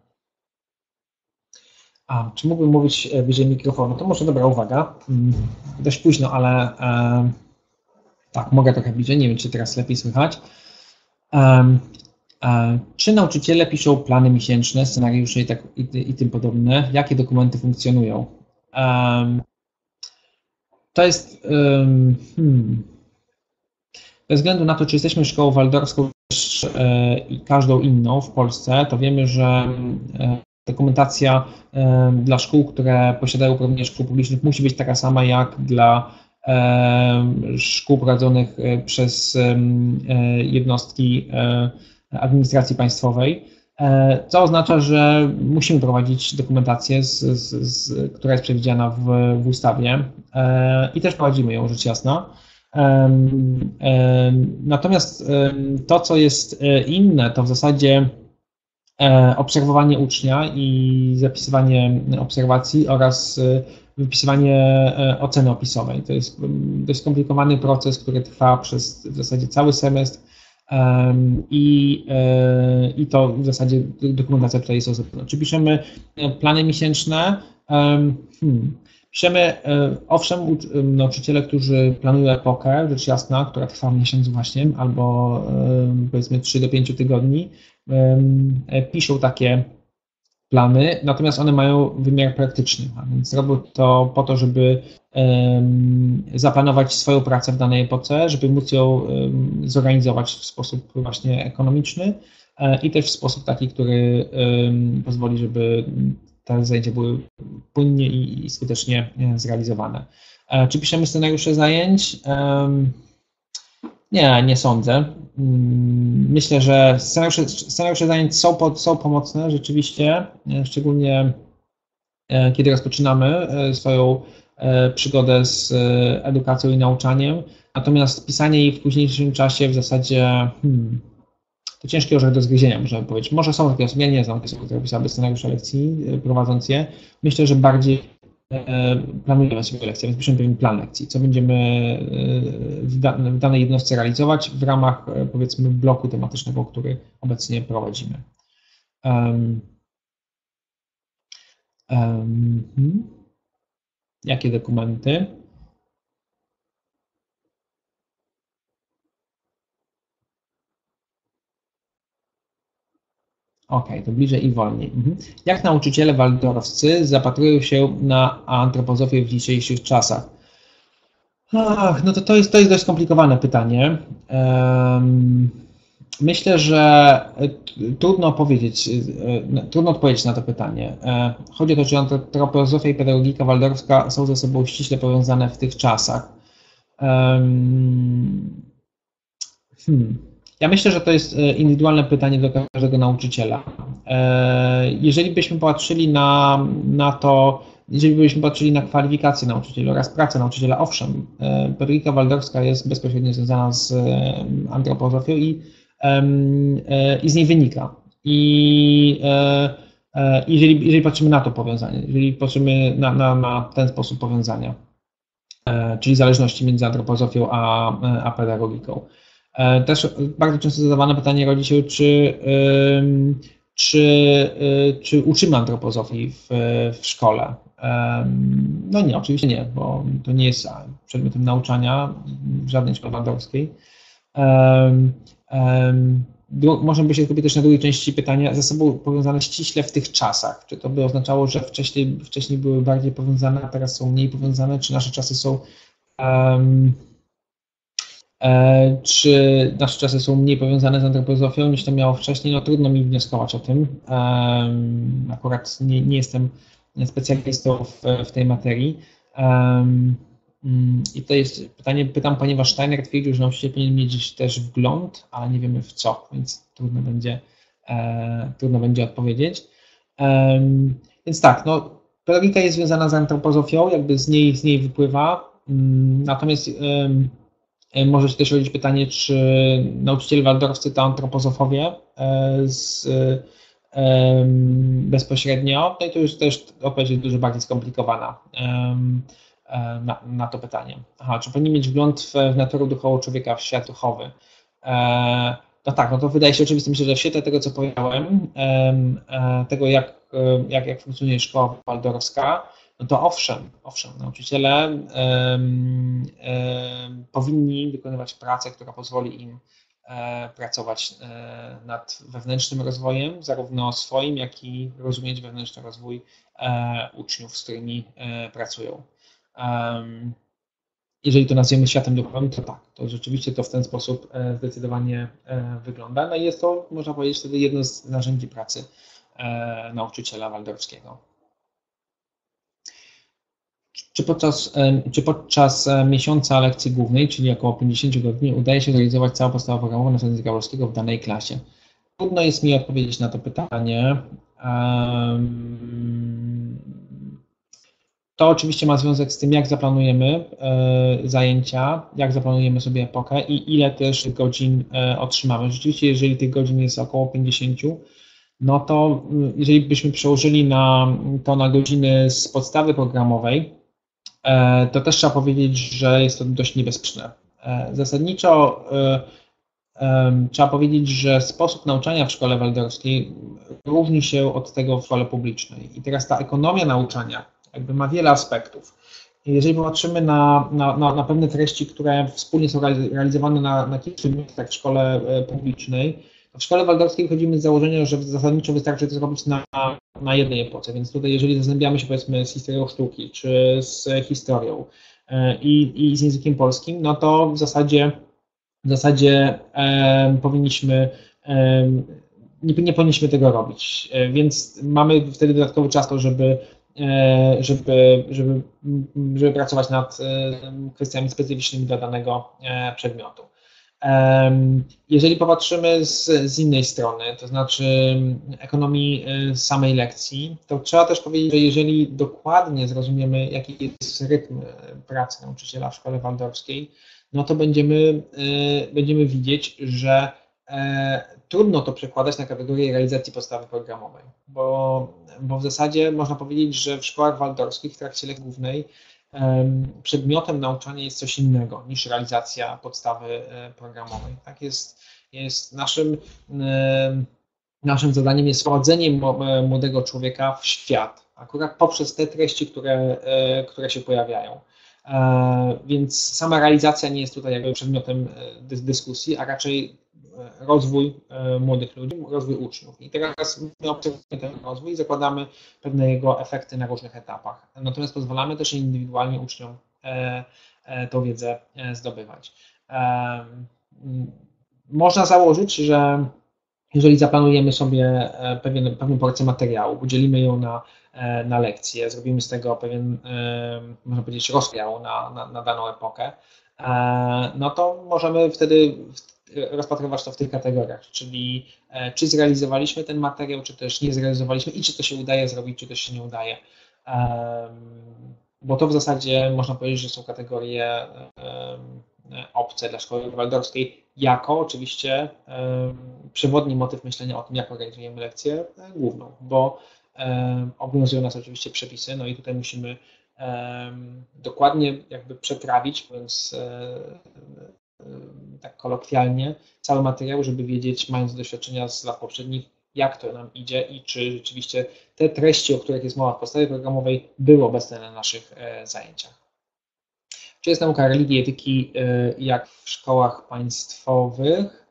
S2: a, czy mógłbym mówić bliżej mikrofonu? To może dobra uwaga. Um, dość późno, ale um, tak, mogę trochę bliżej, nie wiem, czy teraz lepiej słychać. Um, um, czy nauczyciele piszą plany miesięczne, scenariusze i, tak, i, i tym podobne? Jakie dokumenty funkcjonują? Um, to jest um, hmm, bez względu na to, czy jesteśmy szkołą waldorfską czy e, i każdą inną w Polsce, to wiemy, że e, dokumentacja e, dla szkół, które posiadają uprawnienia szkół publicznych, musi być taka sama jak dla szkół prowadzonych przez jednostki administracji państwowej, co oznacza, że musimy prowadzić dokumentację, z, z, z, która jest przewidziana w, w ustawie i też prowadzimy ją, rzecz jasna. Natomiast to, co jest inne, to w zasadzie obserwowanie ucznia i zapisywanie obserwacji oraz wypisywanie oceny opisowej. To jest dość skomplikowany proces, który trwa przez w zasadzie cały semestr i, i to w zasadzie dokumentacja tutaj jest osobna. Czy piszemy plany miesięczne? Hmm. Piszemy, owszem, nauczyciele, którzy planują epokę, rzecz jasna, która trwa miesiąc właśnie, albo powiedzmy trzy do pięciu tygodni, piszą takie plany, natomiast one mają wymiar praktyczny, a więc robią to po to, żeby um, zaplanować swoją pracę w danej epoce, żeby móc ją um, zorganizować w sposób właśnie ekonomiczny e, i też w sposób taki, który um, pozwoli, żeby te zajęcia były płynnie i, i skutecznie zrealizowane. E, czy piszemy scenariusze zajęć? Um, Nie, nie sądzę. Myślę, że scenariusze, scenariusze zajęć są, po, są pomocne rzeczywiście, szczególnie kiedy rozpoczynamy swoją przygodę z edukacją i nauczaniem. Natomiast pisanie ich w późniejszym czasie w zasadzie hmm, to ciężki orzech do zgryzienia, możemy powiedzieć. Może są takie osoby, ja nie znam takie osoby, które pisały scenariusze lekcji, prowadząc je. Myślę, że bardziej planujemy sobie lekcje, więc piszemy pewien plan lekcji, co będziemy w, da, w danej jednostce realizować w ramach, powiedzmy, bloku tematycznego, który obecnie prowadzimy. Um, um, hmm. Jakie dokumenty? Ok, to bliżej i wolniej. Mhm. Jak nauczyciele waldorfscy zapatrują się na antropozofię w dzisiejszych czasach? Ach, no to, to, jest, to jest dość skomplikowane pytanie. Um, myślę, że trudno powiedzieć, trudno odpowiedzieć na to pytanie. Chodzi o to, czy antropozofia i pedagogika waldorfska są ze sobą ściśle powiązane w tych czasach. Um, hmm. Ja myślę, że to jest indywidualne pytanie do każdego nauczyciela. Jeżeli byśmy patrzyli na, na to, jeżeli byśmy patrzyli na kwalifikacje nauczycieli oraz pracę nauczyciela, owszem, pedagogika waldorfska jest bezpośrednio związana z antropozofią i, i z niej wynika. I jeżeli, jeżeli patrzymy na to powiązanie, jeżeli patrzymy na, na, na ten sposób powiązania, czyli zależności między antropozofią a, a pedagogiką. Też bardzo często zadawane pytanie rodzi się, czy, czy, czy uczymy antropozofii w, w szkole. No nie, oczywiście nie, bo to nie jest przedmiotem nauczania w żadnej szkole waldorfskiej. Można by się skupić też na drugiej części pytania, ze sobą powiązane ściśle w tych czasach. Czy to by oznaczało, że wcześniej, wcześniej były bardziej powiązane, a teraz są mniej powiązane, czy nasze czasy są um, Czy nasze czasy są mniej powiązane z antropozofią niż to miało wcześniej? No trudno mi wnioskować o tym. Akurat nie, nie jestem specjalistą w, w tej materii. I to jest pytanie, pytam, ponieważ Steiner twierdził, że nauczyciel powinien mieć też wgląd, ale nie wiemy w co, więc trudno będzie, trudno będzie odpowiedzieć. Więc tak, no, pedagogika jest związana z antropozofią, jakby z niej, z niej wypływa. Natomiast Może się też rodzić pytanie, czy nauczyciele waldorfscy to antropozofowie z, bezpośrednio, no i to już też odpowiedź jest dużo bardziej skomplikowana na, na to pytanie. Aha, czy powinni mieć wgląd w, w naturę duchową człowieka, w świat duchowy? No tak, no to wydaje się oczywiste, myślę, że w świetle tego, co powiedziałem, tego jak, jak, jak funkcjonuje szkoła waldorfska, no to owszem, owszem, nauczyciele um, um, powinni wykonywać pracę, która pozwoli im e, pracować e, nad wewnętrznym rozwojem, zarówno swoim, jak i rozumieć wewnętrzny rozwój e, uczniów, z którymi e, pracują. Um, jeżeli to nazwiemy światem duchowym, to tak, to rzeczywiście to w ten sposób e, zdecydowanie e, wygląda. No i jest to, można powiedzieć, wtedy jedno z narzędzi pracy e, nauczyciela waldorfskiego. Czy podczas, czy podczas miesiąca lekcji głównej, czyli około pięćdziesięciu dni, udaje się zrealizować całą podstawę programową na języka polskiego w danej klasie? Trudno jest mi odpowiedzieć na to pytanie. To oczywiście ma związek z tym, jak zaplanujemy zajęcia, jak zaplanujemy sobie epokę i ile też godzin otrzymamy. Rzeczywiście, jeżeli tych godzin jest około pięćdziesięciu, no to jeżeli byśmy przełożyli na, to na godziny z podstawy programowej, to też trzeba powiedzieć, że jest to dość niebezpieczne. Zasadniczo trzeba powiedzieć, że sposób nauczania w szkole waldorfskiej różni się od tego w szkole publicznej. I teraz ta ekonomia nauczania jakby ma wiele aspektów. Jeżeli popatrzymy na, na, na, na pewne treści, które wspólnie są realizowane na, na kilku miejscach w szkole publicznej, w szkole waldorfskiej wychodzimy z założenia, że zasadniczo wystarczy to zrobić na, na jednej epoce, więc tutaj jeżeli zazębiamy się powiedzmy z historią sztuki, czy z historią i, i z językiem polskim, no to w zasadzie, w zasadzie e, powinniśmy, e, nie, nie powinniśmy tego robić, e, więc mamy wtedy dodatkowy czas, to, żeby, e, żeby, żeby, żeby pracować nad e, kwestiami specyficznymi dla danego e, przedmiotu. Jeżeli popatrzymy z, z innej strony, to znaczy ekonomii samej lekcji, to trzeba też powiedzieć, że jeżeli dokładnie zrozumiemy, jaki jest rytm pracy nauczyciela w szkole waldorfskiej, no to będziemy, będziemy widzieć, że trudno to przekładać na kategorię realizacji podstawy programowej, bo, bo w zasadzie można powiedzieć, że w szkołach waldorskich w trakcie lekcji głównej przedmiotem nauczania jest coś innego niż realizacja podstawy programowej. Tak jest, jest naszym, naszym zadaniem jest wprowadzenie młodego człowieka w świat, akurat poprzez te treści, które, które się pojawiają. Więc sama realizacja nie jest tutaj jakby przedmiotem dyskusji, a raczej rozwój młodych ludzi, rozwój uczniów. I teraz my obserwujemy ten rozwój i zakładamy pewne jego efekty na różnych etapach. Natomiast pozwalamy też indywidualnie uczniom tą wiedzę zdobywać. Można założyć, że jeżeli zaplanujemy sobie pewien, pewną porcję materiału, udzielimy ją na, na lekcję, zrobimy z tego pewien, można powiedzieć, rozdział na, na, na daną epokę, no to możemy wtedy rozpatrywać to w tych kategoriach, czyli czy zrealizowaliśmy ten materiał, czy też nie zrealizowaliśmy i czy to się udaje zrobić, czy też się nie udaje. Bo to w zasadzie można powiedzieć, że są kategorie obce dla szkoły waldorfskiej, jako oczywiście przewodni motyw myślenia o tym, jak organizujemy lekcję główną, bo obowiązują nas oczywiście przepisy, no i tutaj musimy dokładnie jakby przetrawić, mówiąc tak kolokwialnie, cały materiał, żeby wiedzieć, mając doświadczenia z lat poprzednich, jak to nam idzie i czy rzeczywiście te treści, o których jest mowa w podstawie programowej, były obecne na naszych zajęciach. Czy jest nauka religii i etyki jak w szkołach państwowych?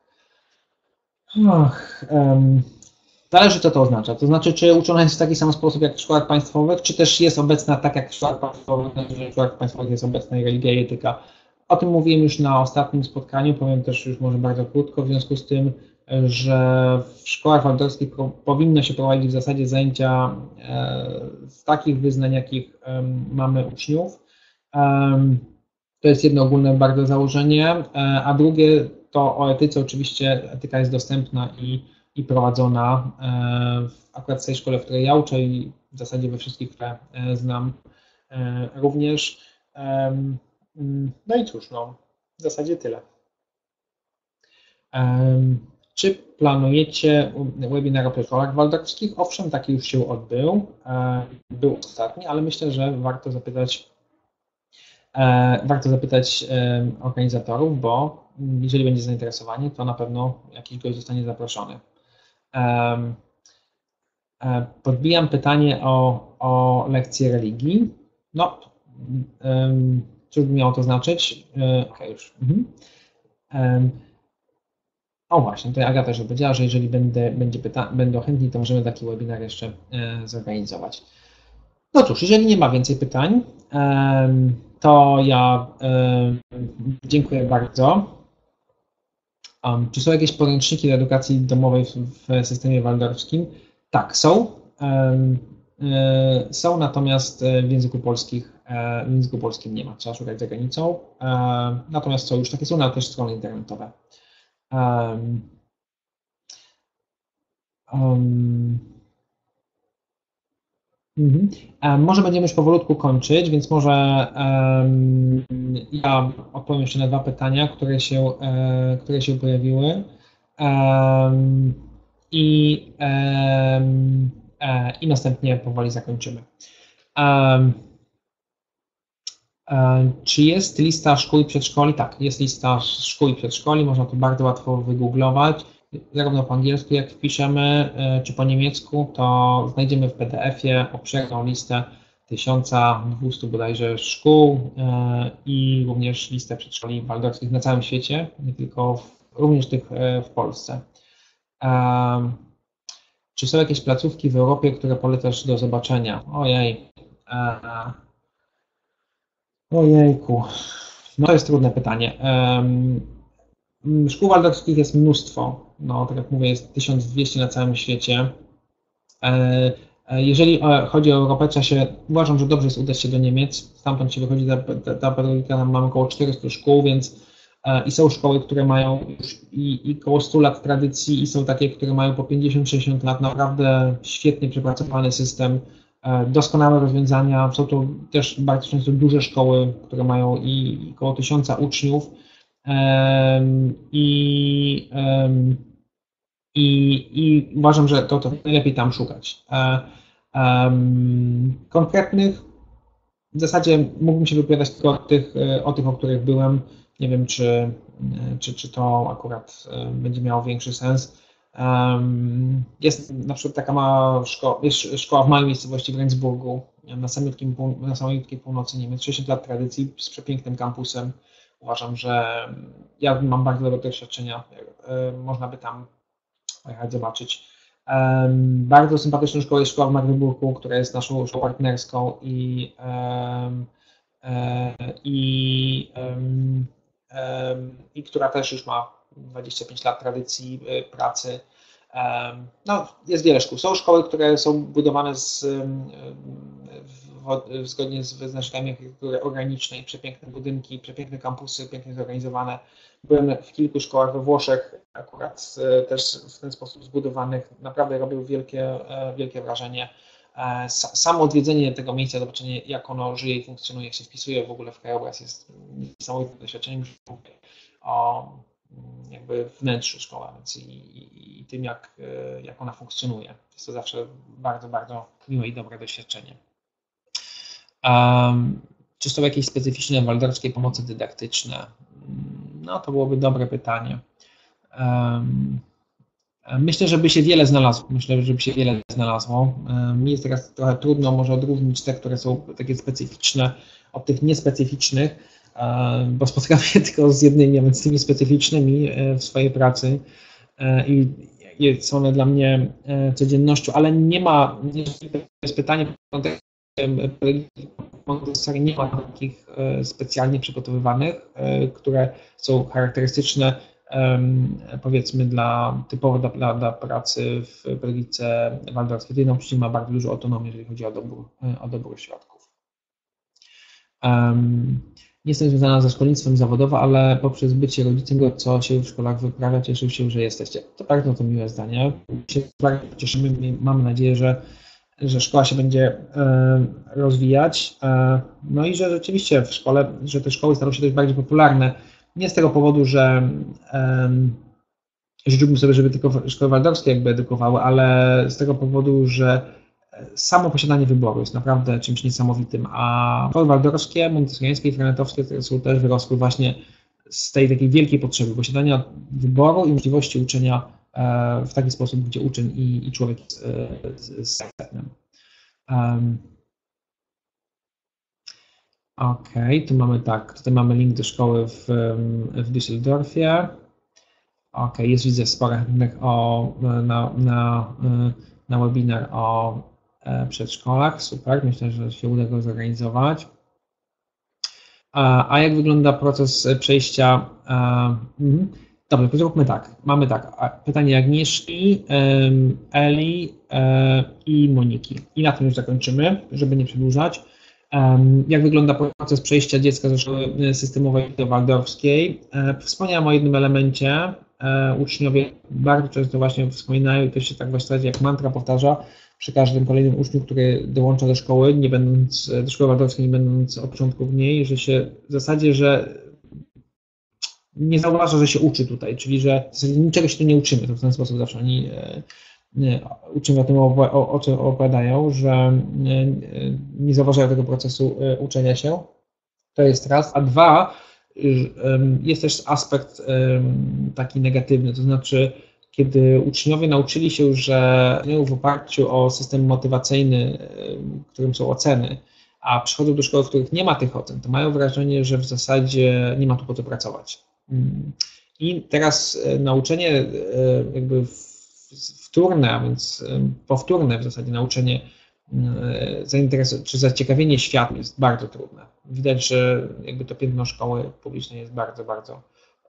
S2: Ach, um, zależy, co to oznacza. To znaczy, czy uczona jest w taki sam sposób jak w szkołach państwowych, czy też jest obecna tak jak w szkołach państwowych, że w szkołach państwowych jest obecna i religia i etyka. O tym mówiłem już na ostatnim spotkaniu, powiem też już może bardzo krótko, w związku z tym, że w szkołach waldorskich powinno się prowadzić w zasadzie zajęcia z takich wyznań, jakich mamy uczniów. To jest jedno ogólne bardzo założenie, a drugie to o etyce. Oczywiście etyka jest dostępna i, i prowadzona w akurat w tej szkole, w której ja uczę i w zasadzie we wszystkich, które znam również. No i cóż, no, w zasadzie tyle. Czy planujecie webinar o przedszkolach waldorfskich? Owszem, taki już się odbył. Był ostatni, ale myślę, że warto zapytać, warto zapytać organizatorów, bo jeżeli będzie zainteresowanie, to na pewno jakiś gość zostanie zaproszony. Podbijam pytanie o, o lekcję religii. No, co by miało to znaczyć? Ok, już. Mhm. O właśnie, to Agata już powiedziała, że jeżeli będę, będzie pyta, będą chętni, to możemy taki webinar jeszcze e, zorganizować. No cóż, jeżeli nie ma więcej pytań, e, to ja e, dziękuję bardzo. Um, czy są jakieś podręczniki do edukacji domowej w, w systemie waldorfskim? Tak, są. E, e, są, natomiast w języku polskich, e, w języku polskim nie ma, trzeba szukać za granicą. E, natomiast są już takie, są, ale też strony internetowe. Um, um, mhm. um, może będziemy już powolutku kończyć, więc może um, ja odpowiem jeszcze na dwa pytania, które się, e, które się pojawiły um, i, um, e, i następnie powoli zakończymy. Um, Czy jest lista szkół i przedszkoli? Tak, jest lista szkół i przedszkoli, można to bardzo łatwo wygooglować, zarówno po angielsku jak wpiszemy, czy po niemiecku, to znajdziemy w P D F-ie obszerną listę tysiąc dwieście bodajże szkół i również listę przedszkoli waldorfskich na całym świecie, nie tylko w, również tych w Polsce. Czy są jakieś placówki w Europie, które polecasz do zobaczenia? Ojej. Ojejku, no to jest trudne pytanie. Um, szkół waldorfskich jest mnóstwo, no tak jak mówię, jest tysiąc dwieście na całym świecie. E, jeżeli chodzi o Europę, trzeba się, uważam, że dobrze jest udać się do Niemiec, stamtąd się wychodzi ta, ta, ta pedagogika, tam mamy około czterystu szkół, więc e, i są szkoły, które mają już i, i około stu lat tradycji, i są takie, które mają po pięćdziesiąt sześćdziesiąt lat, naprawdę świetnie przepracowany system. Doskonałe rozwiązania, są to też bardzo często duże szkoły, które mają i około tysiąca uczniów i, i, i uważam, że to, to najlepiej tam szukać. Konkretnych w zasadzie mógłbym się wypowiadać tylko o tych, o tych, o których byłem. Nie wiem, czy, czy, czy to akurat będzie miało większy sens. Jest na przykład taka mała szkoła, jest szkoła w małej miejscowości w Rendsburgu, na samiutkim, na samiutkiej północy Niemiec, sześćdziesiąt lat tradycji z przepięknym kampusem. Uważam, że ja mam bardzo dobre doświadczenia, można by tam pojechać zobaczyć. Bardzo sympatyczną szkołą jest szkoła w Magdeburgu, która jest naszą szkołą partnerską i, i, i która też już ma dwadzieścia pięć lat tradycji pracy. No, jest wiele szkół. Są szkoły, które są budowane z, w, zgodnie z wyznacznikami architektury organicznej, przepiękne budynki, przepiękne kampusy, pięknie zorganizowane. Byłem w kilku szkołach we Włoszech, akurat też w ten sposób zbudowanych. Naprawdę robił wielkie, wielkie wrażenie. Samo odwiedzenie tego miejsca, zobaczenie jak ono żyje i funkcjonuje, jak się wpisuje w ogóle w krajobraz, jest niesamowitym doświadczeniem o jakby wnętrzu szkoły, więc i, i, i tym, jak, jak ona funkcjonuje. Jest to zawsze bardzo, bardzo miłe i dobre doświadczenie. Um, czy są jakieś specyficzne waldorfskie pomocy dydaktyczne? No, to byłoby dobre pytanie. Um, myślę, żeby się wiele znalazło. Myślę, żeby się wiele znalazło. Mi jest teraz trochę trudno może odróżnić te, które są takie specyficzne od tych niespecyficznych, bo spotykam się tylko z jednymi, a więc tymi specyficznymi w swojej pracy i są one dla mnie codziennością, ale nie ma, nie jest pytanie w kontekście Montessori, nie ma takich specjalnie przygotowywanych, które są charakterystyczne powiedzmy dla, typowo dla, dla, dla pracy w pedagogice waldorfskiej. Tej nauczyciel ma bardzo dużo autonomii, jeżeli chodzi o dobór, o dobór środków. Um, nie jestem związana ze szkolnictwem zawodowo, ale poprzez bycie rodzicem, co się w szkołach wyprawia, cieszę się, że jesteście. To bardzo to miłe zdanie. Się bardzo cieszymy, mamy nadzieję, że, że szkoła się będzie e, rozwijać. E, no i że rzeczywiście w szkole, że te szkoły staną się też bardziej popularne. Nie z tego powodu, że um, życzyłbym sobie, żeby tylko szkoły waldorfskie jakby edukowały, ale z tego powodu, że samo posiadanie wyboru jest naprawdę czymś niesamowitym, a szkoły waldorfskie, montessoriańskie i franetowskie są też wyrosły właśnie z tej takiej wielkiej potrzeby posiadania wyboru i możliwości uczenia w taki sposób, gdzie uczeń i, i człowiek jest z setnem. Um, ok, tu mamy tak, tutaj mamy link do szkoły w, w Düsseldorfie. Ok, jest widzę sporo chętnych o, na, na, na webinar o przedszkolach, super, myślę, że się uda go zorganizować. A, a jak wygląda proces przejścia? Uh, Dobrze, zróbmy tak. Mamy tak, pytanie Agnieszki, um, Eli um, i Moniki. I na tym już zakończymy, żeby nie przedłużać. Um, jak wygląda proces przejścia dziecka ze szkoły systemowej do waldorfskiej? Um, wspomniałem o jednym elemencie. Um, uczniowie bardzo często właśnie wspominają, i to się tak w zasadzie jak mantra powtarza, przy każdym kolejnym uczniu, który dołącza do szkoły, nie będąc do szkoły waldorfskiej, nie będąc od początku w niej, że się w zasadzie, że nie zauważa, że się uczy tutaj, czyli że w zasadzie niczego się tu nie uczymy, to w ten sposób zawsze oni nie, uczniowie o tym o, o czym opowiadają, że nie, nie zauważają tego procesu uczenia się. To jest raz, a dwa, jest też aspekt taki negatywny, to znaczy kiedy uczniowie nauczyli się, że w oparciu o system motywacyjny, którym są oceny, a przychodzą do szkoły, w których nie ma tych ocen, to mają wrażenie, że w zasadzie nie ma tu po co pracować. I teraz nauczenie jakby wtórne, a więc powtórne w zasadzie nauczenie, zainteresowanie czy zaciekawienie światem jest bardzo trudne. Widać, że jakby to piętno szkoły publicznej jest bardzo, bardzo,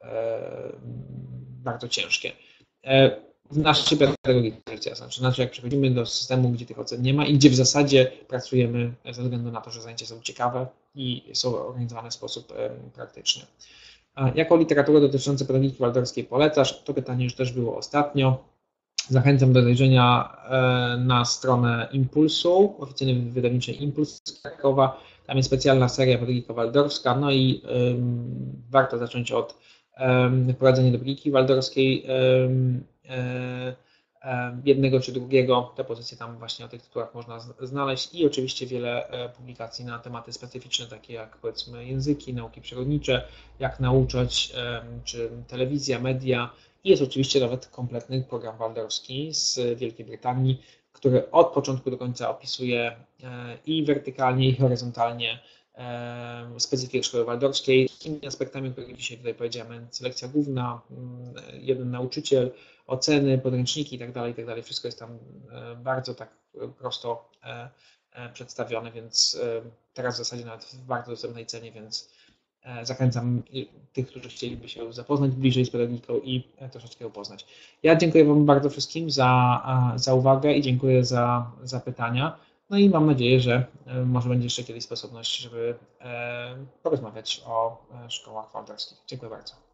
S2: bardzo ciężkie. W naszej pedagogice, znaczy, znaczy jak przechodzimy do systemu, gdzie tych ocen nie ma i gdzie w zasadzie pracujemy ze względu na to, że zajęcia są ciekawe i są organizowane w sposób praktyczny. Jaką literaturę dotyczącą pedagogiki waldorfskiej polecasz? To pytanie już też było ostatnio. Zachęcam do zajrzenia na stronę Impulsu, oficjalnie wydawniczej Impuls z Krakowa. Tam jest specjalna seria pedagogika waldorfska, no i um, warto zacząć od um, wprowadzenia do pedagogiki waldorfskiej um, um, jednego czy drugiego. Te pozycje tam właśnie o tych tytułach można znaleźć i oczywiście wiele publikacji na tematy specyficzne, takie jak powiedzmy języki, nauki przyrodnicze, jak nauczać, czy telewizja, media. I jest oczywiście nawet kompletny program waldorfski z Wielkiej Brytanii, który od początku do końca opisuje i wertykalnie, i horyzontalnie specyfikę szkoły waldorfskiej, z tymi aspektami, które dzisiaj tutaj powiedziałem, selekcja główna, jeden nauczyciel, oceny, podręczniki itd., itd. Wszystko jest tam bardzo tak prosto przedstawione, więc teraz w zasadzie nawet w bardzo dostępnej cenie, więc zachęcam tych, którzy chcieliby się zapoznać bliżej z pedagogiką i troszeczkę ją poznać. Ja dziękuję Wam bardzo wszystkim za, za uwagę i dziękuję za, za pytania. No i mam nadzieję, że może będzie jeszcze kiedyś sposobność, żeby porozmawiać o szkołach waldorfskich. Dziękuję bardzo.